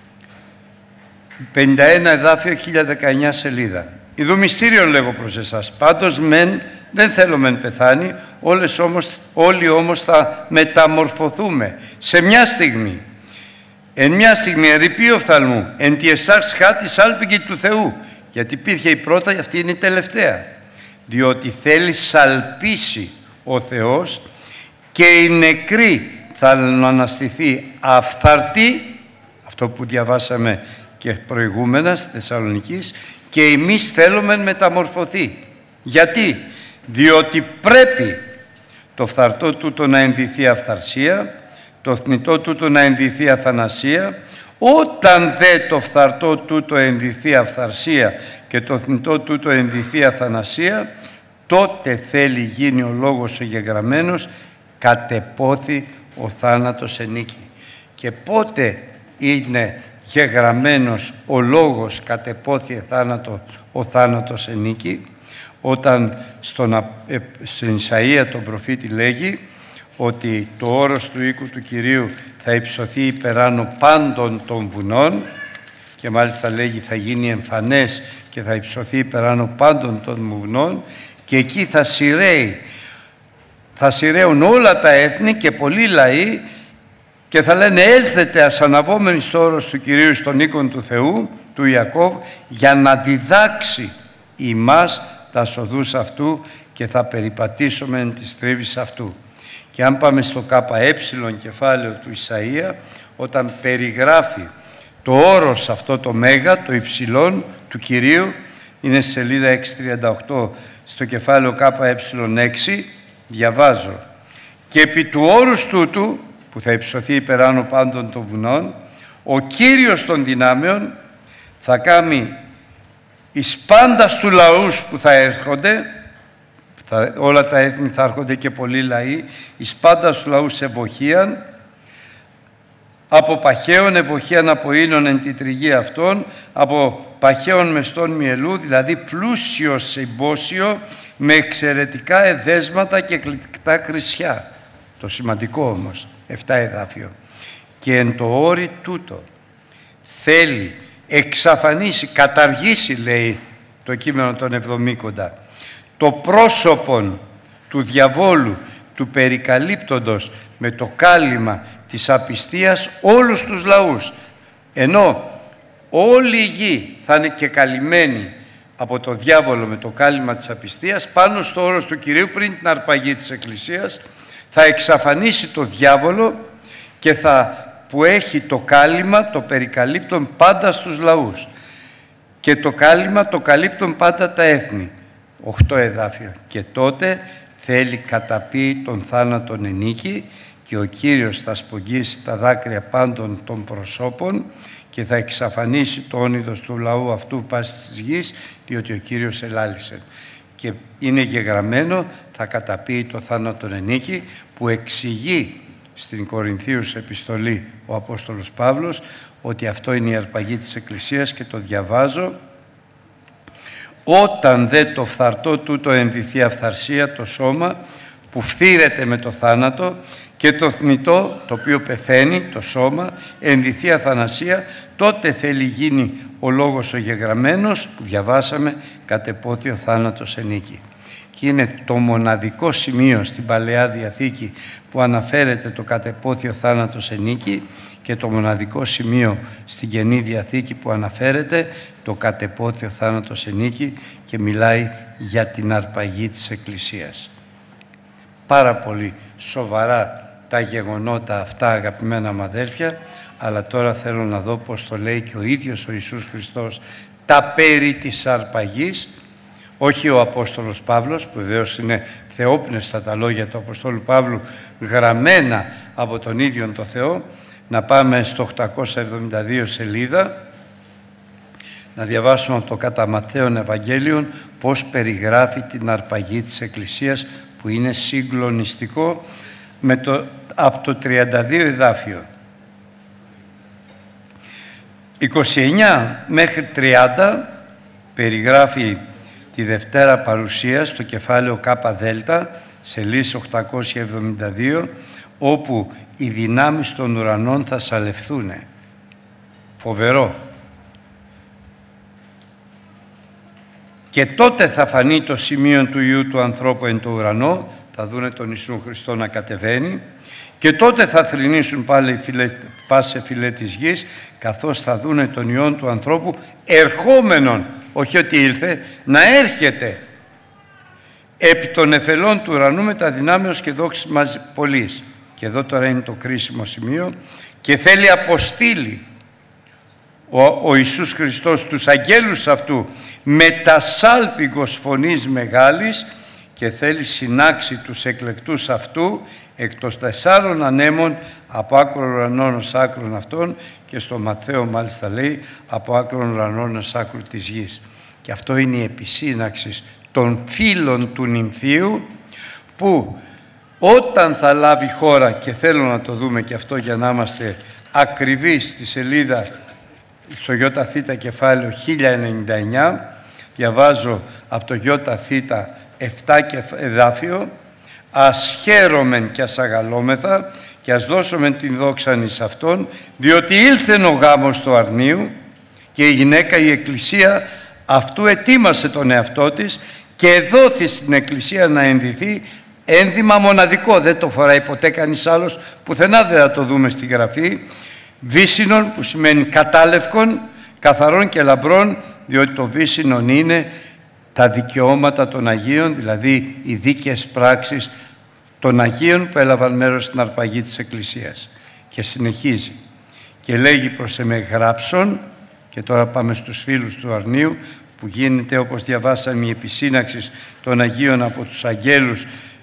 51 εδάφιο, 1019 σελίδα. Ιδού μυστήριον λέγω προς εσάς. Πάντως μεν δεν θέλω μεν πεθάνει, όλοι όμως θα μεταμορφωθούμε σε μια στιγμή. Εν μια στιγμή ερειπεί οφθαλμού, εν τη εσάς χάτη σάλπιγγη του Θεού. Γιατί υπήρχε η πρώτα, αυτή είναι η τελευταία. Διότι θέλει σαλπίσει ο Θεός και οι νεκροί θα αναστηθεί αυθαρτοί, αυτό που διαβάσαμε και προηγούμενα στη Θεσσαλονικής, και εμείς θέλουμε μεταμορφωθεί. Γιατί? Διότι πρέπει το φθαρτό τούτο να ενδυθεί αυθαρσία, το θνητό τούτο να ενδυθεί αθανασία. Όταν δε το φθαρτό τούτο ενδυθεί αυθαρσία και το θνητό τούτο ενδυθεί αθανασία, τότε θέλει γίνει ο λόγος ο γεγραμμένος, κατεπόθη ο θάνατος ενίκη. Και πότε είναι γεγραμμένος ο λόγος κατεπόθη ο θάνατος ενίκη? Όταν στην Ισαΐα τον προφήτη λέγει ότι το όρος του οίκου του Κυρίου θα υψωθεί υπεράνω πάντων των βουνών, και μάλιστα λέγει θα γίνει εμφανές και θα υψωθεί υπεράνω πάντων των βουνών, και εκεί θα σειραίουν όλα τα έθνη και πολλοί λαοί και θα λένε έλθετε ασαναβόμενοι στο όρος του Κυρίου, στον οίκον του Θεού, του Ιακώβ, για να διδάξει ημάς τα σοδούς αυτού και θα περιπατήσουμε εν της τρίβης αυτού. Και αν πάμε στο ΚΕ κεφάλαιο του Ισαΐα, όταν περιγράφει το όρος αυτό το μέγα, το υψηλόν του Κυρίου, είναι στη σελίδα 638 στο κεφάλαιο ΚΕ6, διαβάζω. Και επί του όρους τούτου, που θα υψωθεί υπεράνω πάντων των βουνών, ο Κύριος των δυνάμεων θα κάνει εις πάντας του λαούς που θα έρχονται, όλα τα έθνη θα έρχονται και πολλοί λαοί, εις πάντας του λαούς ευωχίαν, από παχαίων ευωχίαν από ίνων εν τη τριγή αυτών, από παχαίων μεστών μυελού, δηλαδή πλούσιο συμπόσιο, με εξαιρετικά εδέσματα και κλικτά κρυσιά. Το σημαντικό όμως, 7 εδάφιο. Και εν το όρι τούτο θέλει εξαφανίσει, καταργήσει, λέει το κείμενο των Εβδομήκοντα, το πρόσωπον του διαβόλου, του περικαλύπτοντος με το κάλυμα της απιστίας όλους τους λαούς. Ενώ όλη η γη θα είναι και καλυμμένη από το διάβολο με το κάλυμα της απιστίας, πάνω στο όρος του Κυρίου πριν την αρπαγή της Εκκλησίας θα εξαφανίσει το διάβολο και που έχει το κάλυμα, το περικαλύπτον πάντα στους λαούς. Και το κάλυμα το καλύπτουν πάντα τα έθνη. 8 εδάφια. Και τότε θέλει καταπεί τον θάνατον ενίκη και ο Κύριος θα σπογγίσει τα δάκρυα πάντων των προσώπων και θα εξαφανίσει το όνειδος του λαού αυτού πάσης της γης, διότι ο Κύριος ελάλησε. Και είναι γεγραμμένο, θα καταπεί το θάνατον ενίκη, που εξηγεί στην Κορινθίους επιστολή ο Απόστολος Παύλος ότι αυτό είναι η αρπαγή της Εκκλησίας, και το διαβάζω. Όταν δε το φθαρτό τούτο ενδυθεί αυθαρσία το σώμα που φθήρεται με το θάνατο, και το θνητό το οποίο πεθαίνει το σώμα ενδυθεί αθανασία, τότε θέλει γίνει ο λόγος ο γεγραμμένος που διαβάσαμε, κατεπόθη ο θάνατος ενίκη. Και είναι το μοναδικό σημείο στην Παλαιά Διαθήκη που αναφέρεται το κατεπόθη ο θάνατος ενίκη, και το μοναδικό σημείο στην Καινή Διαθήκη που αναφέρεται το κατεπόθη ο θάνατος ενίκη και μιλάει για την αρπαγή της Εκκλησίας. Πάρα πολύ σοβαρά τα γεγονότα αυτά, αγαπημένα μου αδέλφια, αλλά τώρα θέλω να δω πώς το λέει και ο ίδιος ο Ιησούς Χριστός τα περί της αρπαγής, όχι ο Απόστολος Παύλος, που βεβαίως είναι θεόπνευστα τα λόγια του Αποστόλου Παύλου, γραμμένα από τον ίδιον το Θεό. Να πάμε στο 872 σελίδα, να διαβάσουμε από το κατά Ματθαίον Ευαγγέλιον πώς περιγράφει την αρπαγή της Εκκλησίας, που είναι συγκλονιστικό, από το 32 εδάφιο. 29 μέχρι 30 περιγράφει τη Δευτέρα Παρουσία στο κεφάλαιο ΚΔ, σελίδα 872, όπου οι δυνάμεις των ουρανών θα σαλευθούν. Φοβερό. Και τότε θα φανεί το σημείο του Υιού του ανθρώπου εν το ουρανό, θα δούνε τον Ιησού Χριστό να κατεβαίνει, και τότε θα θρηνήσουν πάλι πάσε φυλέ της γης, καθώς θα δούνε τον Υιόν του ανθρώπου ερχόμενον, όχι ότι ήλθε, να έρχεται επί των εφελών του ουρανού με τα δυνάμεως και δόξης μας πολλής. Και εδώ τώρα είναι το κρίσιμο σημείο. Και θέλει αποστείλει ο Ιησούς Χριστός τους αγγέλους αυτού με τα σάλπιγγος φωνής μεγάλης, και θέλει συνάξει τους εκλεκτούς αυτού εκ των 4 ανέμων, από άκρων ουρανών ως άκρων αυτών, και στο Ματθαίο μάλιστα λέει από άκρων ουρανών ως άκρου της γης. Και αυτό είναι η επισύναξη των φίλων του νυμφίου, που όταν θα λάβει χώρα, και θέλω να το δούμε και αυτό για να είμαστε ακριβείς, στη σελίδα στο ΙΘ κεφάλαιο 1099, διαβάζω από το ΙΘ 7 και εδάφιο: «Ας χαίρομεν και ας αγαλόμεθα και ας δώσομεν την δόξαν εις Αυτόν, διότι ήλθεν ο γάμος του αρνίου και η γυναίκα, η Εκκλησία, αυτού ετοίμασε τον εαυτό της και δόθη στην Εκκλησία να ενδυθεί ένδυμα μοναδικό». Δεν το φοράει ποτέ κανείς άλλος, πουθενά δεν θα το δούμε στη Γραφή. «Βύσσινον», που σημαίνει κατάλευκον, καθαρών και λαμπρών, διότι το βύσσινον είναι τα δικαιώματα των Αγίων, δηλαδή οι δίκαιες πράξεις των Αγίων που έλαβαν μέρος στην αρπαγή της Εκκλησίας. Και συνεχίζει και λέγει: «Προς εμέ γράψον», και τώρα πάμε στους φίλους του αρνίου, που γίνεται, όπως διαβάσαμε, η επισύναξη των Αγίων από τους αγγέλους,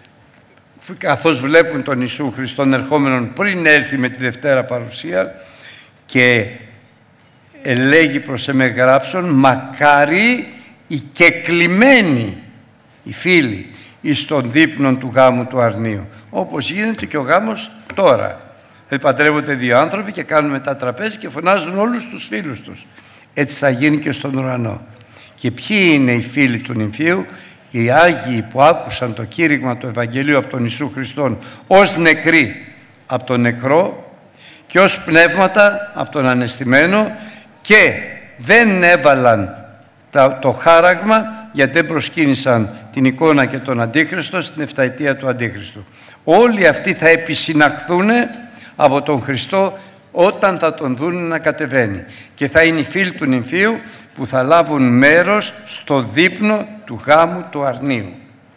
καθώς βλέπουν τον Ιησού Χριστόν ερχόμενον πριν έρθει με τη Δευτέρα Παρουσία, και λέγει προς εμέ γράψον, μακάρι οι κεκλημένοι, οι φίλοι, εις των δείπνων του γάμου του αρνίου. Όπως γίνεται και ο γάμος τώρα. Παντρεύονται 2 άνθρωποι και κάνουν μετά τραπέζι και φωνάζουν όλους τους φίλους τους. Έτσι θα γίνει και στον ουρανό. Και ποιοι είναι οι φίλοι του νυμφίου? Οι Άγιοι που άκουσαν το κήρυγμα του Ευαγγελίου από τον Ιησού Χριστόν ως νεκροί από τον νεκρό και ως πνεύματα από τον ανεστημένο, και δεν έβαλαν το χάραγμα, γιατί δεν προσκύνησαν την εικόνα και τον Αντίχριστο στην 7η του Αντίχριστου. Όλοι αυτοί θα επισυναχθούν από τον Χριστό όταν θα τον δουν να κατεβαίνει, και θα είναι οι φίλοι του νυμφίου που θα λάβουν μέρος στο δείπνο του γάμου του αρνίου.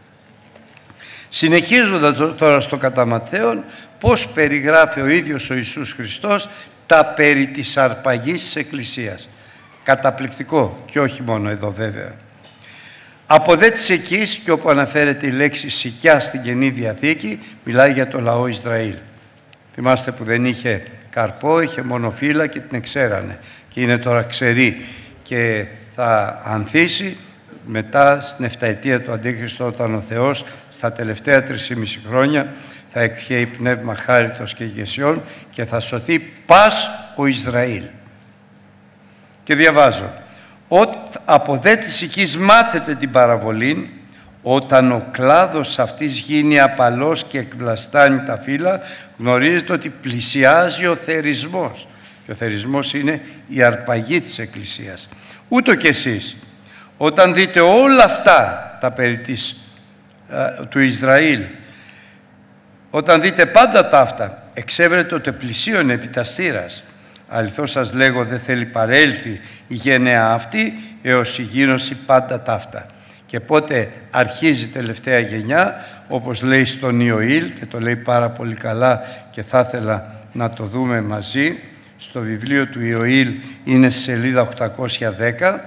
Συνεχίζοντας τώρα στο κατά Ματθαίον, πώς περιγράφει ο ίδιος ο Ιησούς Χριστός τα περί της αρπαγής της Εκκλησίας. Καταπληκτικό, και όχι μόνο εδώ βέβαια. Από δε της εκείς, και όπου αναφέρεται η λέξη σικιά στην Καινή Διαθήκη, μιλάει για το λαό Ισραήλ. Θυμάστε που δεν είχε καρπό, είχε μόνο φύλλα και την εξέρανε, και είναι τώρα ξερή και θα ανθίσει μετά στην 7η του Αντίχριστο, όταν ο Θεός στα τελευταία 3,5 χρόνια θα εκχέει πνεύμα χάριτος και ηγεσιών και θα σωθεί πας ο Ισραήλ. Και διαβάζω: «Από δε της οικής μάθετε την παραβολήν, όταν ο κλάδος αυτής γίνει απαλός και εκβλαστάνει τα φύλλα, γνωρίζετε ότι πλησιάζει ο θερισμός». Και ο θερισμός είναι η αρπαγή της Εκκλησίας. «Ούτω κι εσείς, όταν δείτε όλα αυτά τα περί του Ισραήλ, όταν δείτε πάντα τα αυτά, εξέβρετε ότι πλησίον επί τα στήρας. Αληθώς σας λέγω, δεν θέλει παρέλθει η γενεά αυτή έως η γύρωση πάντα ταύτα». Και πότε αρχίζει η τελευταία γενιά, όπως λέει στον Ιωήλ, και το λέει πάρα πολύ καλά και θα ήθελα να το δούμε μαζί, στο βιβλίο του Ιωήλ, είναι στη σελίδα 810.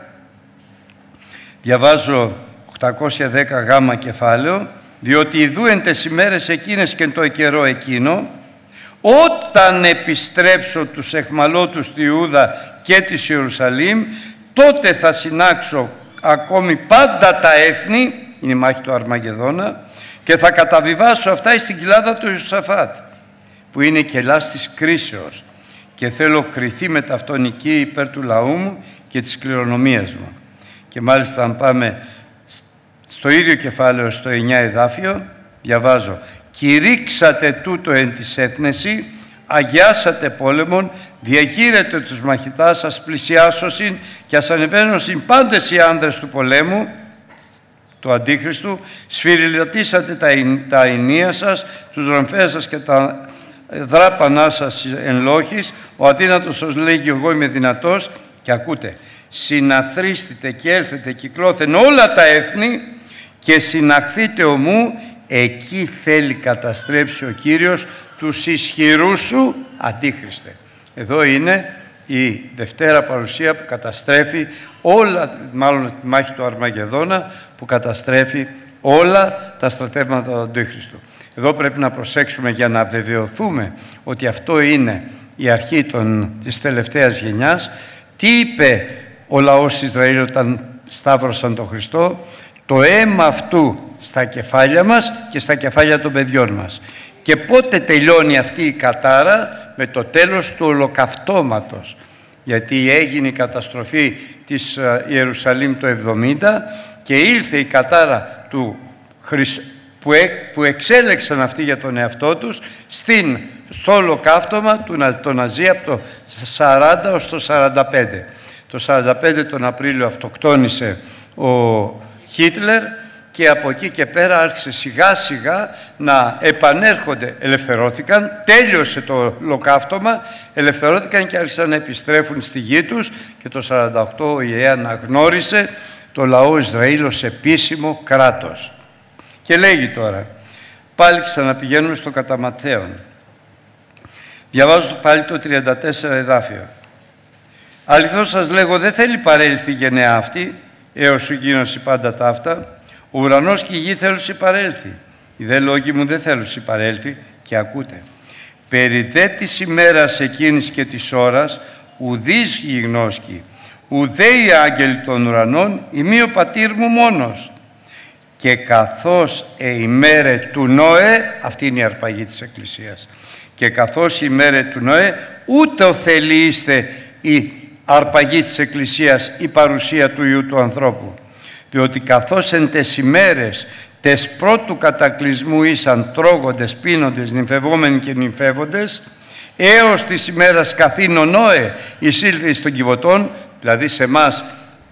Διαβάζω 810 γάμα κεφάλαιο: «Διότι ιδού εν τες ημέρες εκείνες και εν το καιρό εκείνο, όταν επιστρέψω τους εχμαλώτους του Ιούδα και της Ιερουσαλήμ, τότε θα συνάξω ακόμη πάντα τα έθνη», είναι η μάχη του Αρμαγεδόνα, «και θα καταβιβάσω αυτά εις την κοιλάδα του Ιωσαφάτ, που είναι η κελάς της κρίσεως, και θέλω κριθεί με ταυτονική υπέρ του λαού μου και της κληρονομίας μου. Και μάλιστα αν πάμε στο ίδιο κεφάλαιο, στο 9 εδάφιο, διαβάζω: «Κηρύξατε τούτο εν της έθνεση, αγιάσατε πόλεμον, διαγείρετε τους μαχητάς σας πλησιάσωσιν και ας ανεβαίνωσιν πάντες οι άνδρες του πολέμου, του Αντίχριστου, σφυριλατήσατε τα ενία σας, τους ρομφές σας και τα δράπανά σας εν λόγης, ο αδύνατος σας λέγει εγώ είμαι δυνατός, και ακούτε, συναθρίστητε και έλθετε κυκλώθεν όλα τα έθνη και συναχθείτε ομού, εκεί θέλει καταστρέψει ο Κύριος τους ισχυρούς σου Αντίχριστε». Εδώ είναι η δευτέρα παρουσία που καταστρέφει όλα, μάλλον τη μάχη του Αρμαγεδόνα, που καταστρέφει όλα τα στρατεύματα του Αντίχριστου. Εδώ πρέπει να προσέξουμε για να βεβαιωθούμε ότι αυτό είναι η αρχή της τελευταίας γενιάς. Τι είπε ο λαός Ισραήλ όταν σταύρωσαν τον Χριστό? Το αίμα αυτού στα κεφάλια μας και στα κεφάλια των παιδιών μας. Και πότε τελειώνει αυτή η κατάρα? Με το τέλος του ολοκαυτώματος. Γιατί έγινε η καταστροφή της Ιερουσαλήμ το 70 και ήλθε η κατάρα του που εξέλεξαν αυτοί για τον εαυτό τους στο ολοκαύτωμα του Ναζί από το 40 ως το 45. Το 45 τον Απρίλιο αυτοκτόνησε ο Χίτλερ και από εκεί και πέρα άρχισε σιγά σιγά να επανέρχονται. Ελευθερώθηκαν, τέλειωσε το ολοκαύτωμα, ελευθερώθηκαν και άρχισαν να επιστρέφουν στη γη τους και το 48 ο ΙΕ αναγνώρισε το λαό Ισραήλ ως επίσημο κράτος. Και λέγει τώρα, πάλι ξαναπηγαίνουμε στο κατά Ματθαίον. Διαβάζω πάλι το 34 εδάφιο. «Αληθώς σας λέγω, δεν θέλει παρέλθει η γενεά αυτή, έως σου γίνωση πάντα ταύτα. Ο ουρανός και η γη θέλουσι παρέλθει. Οι δε λόγοι μου δεν θέλουσι παρέλθει». Και ακούτε. «Περί δε της ημέρας εκείνης και της ώρας, ουδείς γιγνώσκει, ουδέ οι άγγελοι των ουρανών, ημί ο πατήρ μου μόνος. Και καθώς ημέρε του Νόε», αυτή είναι η αρπαγή της Εκκλησίας, «και καθώς ημέρε του Νόε, ούτε ωθελείστε η αρπαγή της Εκκλησίας, η παρουσία του Υιού του ανθρώπου. Διότι καθώς εν τες ημέρες τες πρώτου κατακλυσμού ήσαν τρώγοντες, πίνοντες, νυμφευόμενοι και νυμφεύοντες, έως της ημέρας καθήν ο Νόε εισήλθε εις των κυβωτών», δηλαδή σε εμάς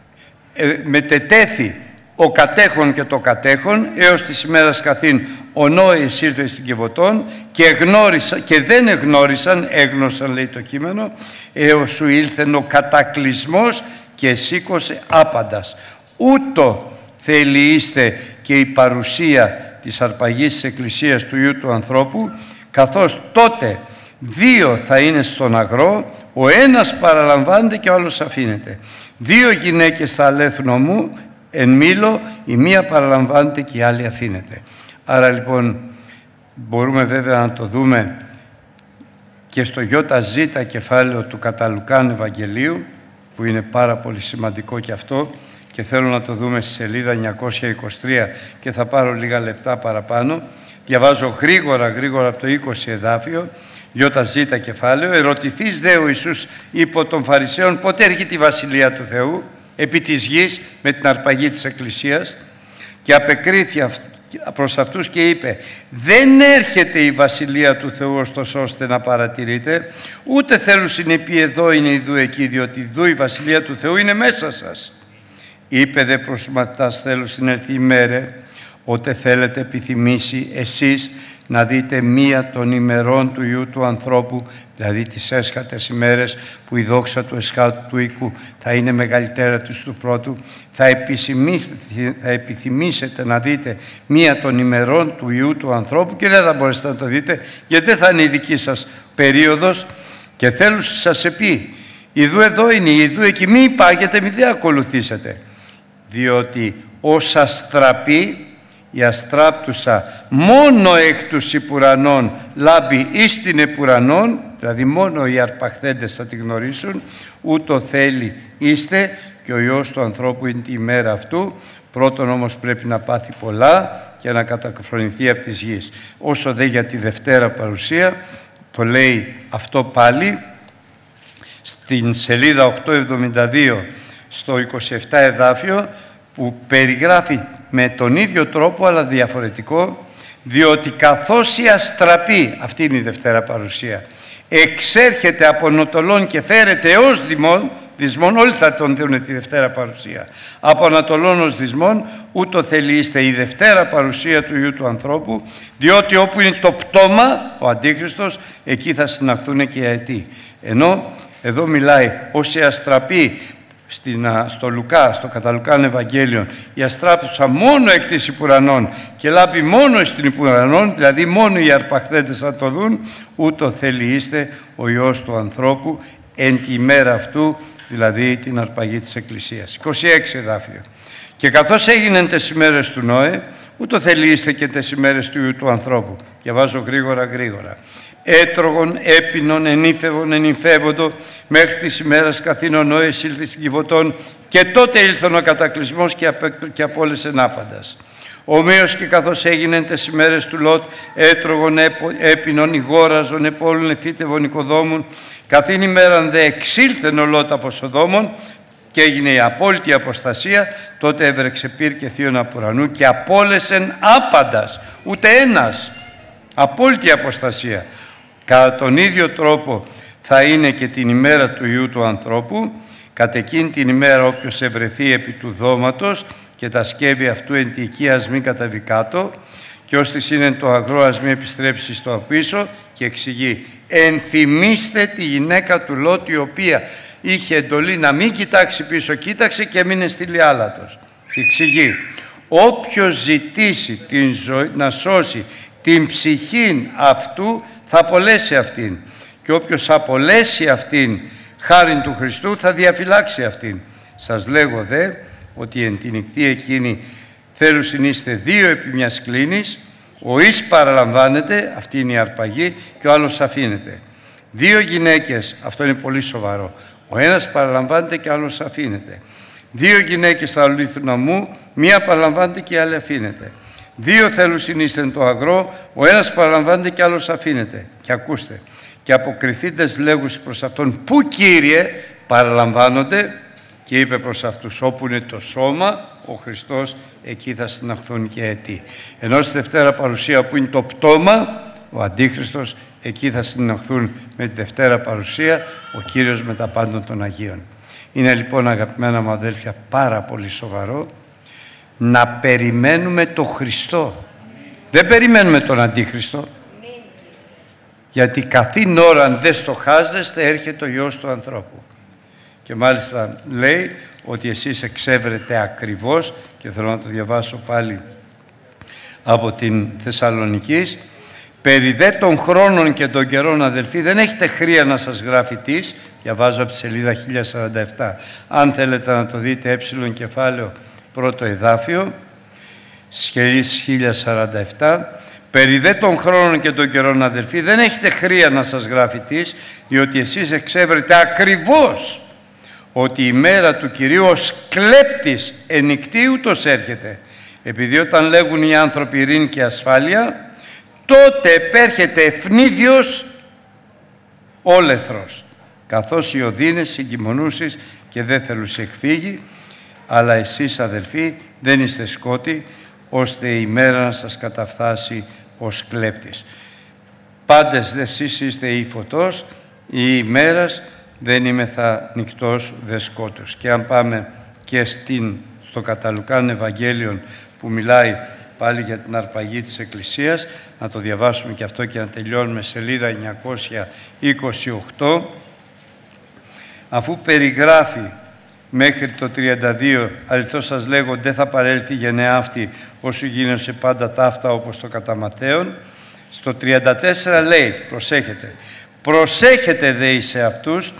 μετετέθη ο κατέχον και το κατέχον, έως της ημέρας καθήν ο Νόε εισήλθε στην Κιβωτών και δεν εγνώρισαν, έγνωσαν λέει το κείμενο, έως σου ήλθεν ο κατακλυσμός και σήκωσε άπαντας. Ούτω θέλει είστε και η παρουσία της αρπαγής της Εκκλησίας του Υιού του ανθρώπου, καθώς τότε δύο θα είναι στον αγρό, ο ένας παραλαμβάνεται και ο άλλος αφήνεται. Δύο γυναίκες θα αλέθουν ομού εν μήλο, η μία παραλαμβάνεται και η άλλη αφήνεται. Άρα λοιπόν μπορούμε βέβαια να το δούμε και στο ΙΖ κεφάλαιο του κατά Λουκάν Ευαγγελίου, που είναι πάρα πολύ σημαντικό και αυτό, και θέλω να το δούμε στη σελίδα 923 και θα πάρω λίγα λεπτά παραπάνω. Διαβάζω γρήγορα από το 20 εδάφιο, ΙΖ κεφάλαιο. «Ερωτηθείς δε ο Ιησούς υπό των Φαρισαίων πότε έρχεται η Βασιλεία του Θεού επί της γης», με την αρπαγή της Εκκλησίας, και απεκρίθη προς αυτούς και είπε: «Δεν έρχεται η Βασιλεία του Θεού ωστόσο ώστε να παρατηρείτε, ούτε θέλουν συνεπεί εδώ είναι ιδού εκεί, διότι ιδού η Βασιλεία του Θεού είναι μέσα σας. Είπε δε προς τους μαθητάς, θέλω συνέλθει η μέρε, ότε θέλετε επιθυμήσει εσείς να δείτε μία των ημερών του Υιού του ανθρώπου, δηλαδή τις έσχατες ημέρες που η δόξα του εσχάτου του οίκου θα είναι μεγαλύτερα του πρώτου, θα επιθυμήσετε να δείτε μία των ημερών του Υιού του ανθρώπου και δεν θα μπορέσετε να το δείτε, γιατί δεν θα είναι η δική σας περίοδος. Και θέλω σας επί, ιδού εδώ είναι, ιδού εκεί, μη υπάγετε, μη δε ακολουθήσετε, διότι ως αστραπή, η αστράπτουσα μόνο εκ τους υπουρανών λάμπει εις την επουρανών, δηλαδή μόνο οι αρπαχθέντες θα τη γνωρίσουν, ούτω θέλει είστε και ο Υιός του ανθρώπου είναι τη ημέρα αυτού. Πρώτον όμως πρέπει να πάθει πολλά και να καταφρονηθεί από της γης. Όσο δε για τη δευτέρα παρουσία, το λέει αυτό πάλι στην σελίδα 872 στο 27 εδάφιο, που περιγράφει με τον ίδιο τρόπο αλλά διαφορετικό, διότι καθώς η αστραπή, αυτή είναι η Δευτέρα Παρουσία, εξέρχεται από Νοτολών και φέρεται ως δυσμόν, όλοι θα τον δουν τη Δευτέρα Παρουσία, από Ανατολών ως δυσμόν, ούτω θελείστε η Δευτέρα Παρουσία του Υιού του ανθρώπου, διότι όπου είναι το πτώμα, ο Αντίχριστος, εκεί θα συναχθούν και οι αετοί. Ενώ εδώ μιλάει ως η αστραπή στο Λουκά, στο κατά Λουκάν Ευαγγέλιο, η αστράπτουσα μόνο εκ της υπουρανών και λάμπει μόνο στην υπουρανών, δηλαδή μόνο οι αρπαχθέντες θα το δουν, ούτω θελείστε ο Υιός του ανθρώπου εν τη ημέρα αυτού, δηλαδή την αρπαγή της Εκκλησίας. 26 εδάφιο. Και καθώς έγιναν τις ημέρες του Νόε, ούτω θελείστε και τις ημέρες του Υιού του ανθρώπου. Διαβάζω γρήγορα. Έτρωγον, έπινον, ενήφευον, ενυμφεύοντο, μέχρι της ημέρας καθήν ο Νόες ήλθε στην Κιβωτών, και τότε ήλθον ο κατακλυσμός και απόλυσεν άπαντας. Ομοίως και καθώς έγιναν τις ημέρες του Λότ, έτρωγον, έπινον, ηγόραζον, επόλουν, εφύτευον, οικοδόμουν, καθήν ημέραν δε εξήλθεν ο Λότ από Σοδόμων, και έγινε η απόλυτη αποστασία. Τότε έβρεξε πυρ και θείον απ' ουρανού και απόλεσεν άπαντας, ούτε ένας. Απόλυτη αποστασία. Κατά τον ίδιο τρόπο θα είναι και την ημέρα του Υιού του ανθρώπου. Κατ' εκείνη την ημέρα όποιος ευρεθεί επί του δώματος και τα σκεύη αυτού εν τη οικία ας μην καταβεί κάτω, και ώστις είναι το αγρό ας μην επιστρέψει στο απίσω, και εξηγεί: ενθυμίστε τη γυναίκα του Λότ, η οποία είχε εντολή να μην κοιτάξει πίσω, κοίταξε και έμεινε στη λιάλατος. Και εξηγεί: όποιος ζητήσει την ζωή, να σώσει την ψυχήν αυτού, θα απολέσει αυτήν, και όποιος απολέσει αυτήν χάριν του Χριστού θα διαφυλάξει αυτήν. Σας λέγω δε ότι εν την νυχτή εκείνη θέλουσιν είστε δύο επί μιας κλίνης, ο εις παραλαμβάνεται, αυτή είναι η αρπαγή, και ο άλλος αφήνεται. Δύο γυναίκες, αυτό είναι πολύ σοβαρό, ο ένας παραλαμβάνεται και ο άλλος αφήνεται. Δύο γυναίκες θα ολύθουν αμού, μία παραλαμβάνεται και η άλλη αφήνεται. Δύο θέλουσιν είστε το αγρό, ο ένας παραλαμβάνεται και άλλος αφήνεται. Και ακούστε, και αποκριθείτε λέγουσι προς αυτόν, πού Κύριε, παραλαμβάνονται, και είπε προς αυτούς, όπου είναι το σώμα, ο Χριστός, εκεί θα συναχθούν και αιτοί. Ενώ στη Δευτέρα Παρουσία που είναι το πτώμα, ο Αντίχριστος, εκεί θα συναχθούν με τη Δευτέρα Παρουσία, ο Κύριος με τα πάντων των Αγίων. Είναι λοιπόν, αγαπημένα μου αδέλφια, πάρα πολύ σοβαρό να περιμένουμε το Χριστό. Δεν περιμένουμε τον Αντίχριστο. Γιατί καθήν ώρα, αν δεν στοχάζεστε, έρχεται ο Υιός του ανθρώπου. Και μάλιστα λέει ότι εσείς εξέβρετε ακριβώς, και θέλω να το διαβάσω πάλι από την Θεσσαλονικής, περί δε των χρόνων και των καιρών, αδελφοί, δεν έχετε χρία να σας γράφει τις, διαβάζω από τη σελίδα 1047, αν θέλετε να το δείτε, κεφάλαιο πρώτο εδάφιο, σχεδίς 1047, περί δε των χρόνων και των καιρών, αδελφοί, δεν έχετε χρία να σας γράφει τις, διότι εσείς εξέβρετε ακριβώς ότι η μέρα του Κυρίου ως κλέπτης ενικτή ούτως έρχεται. Επειδή όταν λέγουν οι άνθρωποι ειρήνη και ασφάλεια, τότε επέρχεται ευνίδιος όλεθρος, καθώς οι οδύνες συγκυμονούσεις και δεν θελούσε εκφύγει, αλλά εσείς, αδελφοί, δεν είστε σκότη, ώστε η μέρα να σας καταφθάσει ως κλέπτης. Πάντες δε εσείς είστε η φωτός, η ημέρας, δεν είμαι θα νυχτός δε σκότος. Και αν πάμε και στο κατά Λουκάν Ευαγγέλιον, που μιλάει πάλι για την αρπαγή της Εκκλησίας, να το διαβάσουμε και αυτό και να τελειώνουμε, σελίδα 928, αφού περιγράφει μέχρι το 32, αληθώς σας λέγω, δεν θα παρέλθει η γενεά αυτή όσο γίνωσε πάντα ταύτα όπως το κατά Ματθαίον. Στο 34 λέει, προσέχετε δε εις αυτούς,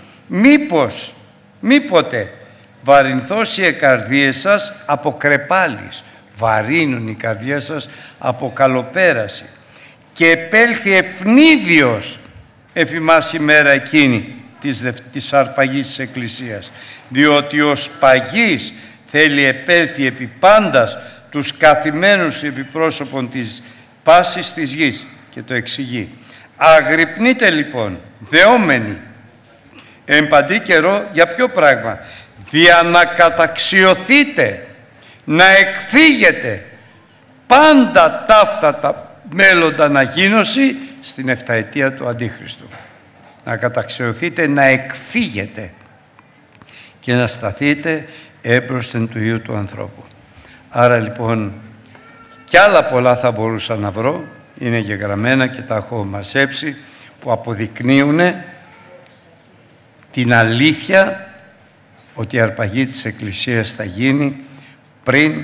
μήποτε βαρυνθώσει οι καρδίες σας από κρεπάλης, βαρύνουν οι καρδιές σας από καλοπέραση, και επέλθει ευνίδιος εφημάς ημέρα εκείνη της αρπαγής της Εκκλησίας, διότι ο σπαγής θέλει επέλθει επί πάντας τους καθημένους επιπρόσωπων της πάσης της γης. Και το εξηγεί: αγρυπνείτε λοιπόν, δεόμενοι, εν παντή καιρό για ποιο πράγμα? Δια να καταξιωθείτε, να εκφύγετε πάντα ταύτα τα μέλλοντα αναγίνωση στην εφταετία του Αντίχριστου. Να καταξιωθείτε, να εκφύγετε και να σταθείτε έμπροσθεν του Υιού του ανθρώπου. Άρα λοιπόν κι άλλα πολλά θα μπορούσα να βρω, είναι γεγραμμένα και τα έχω μαζέψει, που αποδεικνύουν την αλήθεια ότι η αρπαγή της Εκκλησίας θα γίνει πριν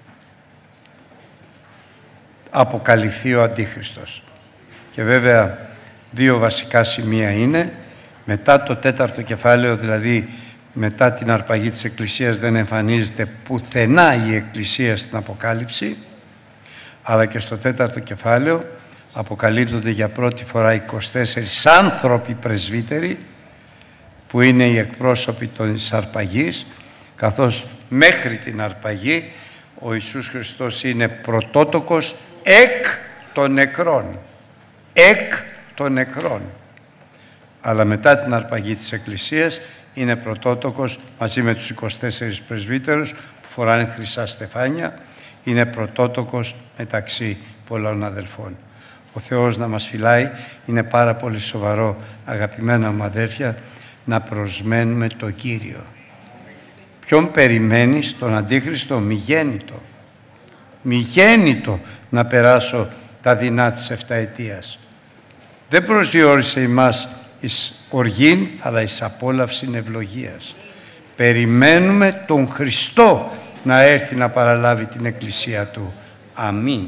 αποκαλυφθεί ο Αντίχριστος. Και βέβαια δύο βασικά σημεία είναι, μετά το 4ο κεφάλαιο, δηλαδή μετά την αρπαγή της Εκκλησίας, δεν εμφανίζεται πουθενά η Εκκλησία στην Αποκάλυψη, αλλά και στο 4ο κεφάλαιο αποκαλύπτονται για πρώτη φορά 24 άνθρωποι πρεσβύτεροι, που είναι οι εκπρόσωποι της αρπαγής, καθώς μέχρι την αρπαγή ο Ιησούς Χριστός είναι πρωτότοκος εκ των νεκρών. Εκ των νεκρών. Αλλά μετά την αρπαγή της Εκκλησίας είναι πρωτότοκος μαζί με τους 24 πρεσβύτερους που φοράνε χρυσά στεφάνια. Είναι πρωτότοκος μεταξύ πολλών αδελφών. Ο Θεός να μας φυλάει. Είναι πάρα πολύ σοβαρό, αγαπημένα μου αδέρφια, να προσμένουμε το Κύριο. Ποιον περιμένεις? Τον Αντίχριστο? μηγέννητο. Μηγέννητο να περάσω τα δεινά της εφταετίας. Δεν προσδιορίσε ημάς εις οργήν, αλλά εις απόλαυσιν ευλογίας. Περιμένουμε τον Χριστό να έρθει να παραλάβει την Εκκλησία Του. Αμήν.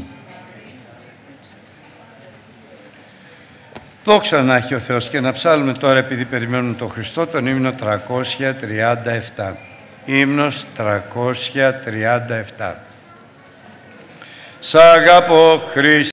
Δόξα να έχει ο Θεός. Και να ψάλουμε τώρα, επειδή περιμένουμε τον Χριστό, τον ύμνο 337. Ύμνος 337. Σ' αγαπώ Χριστέ.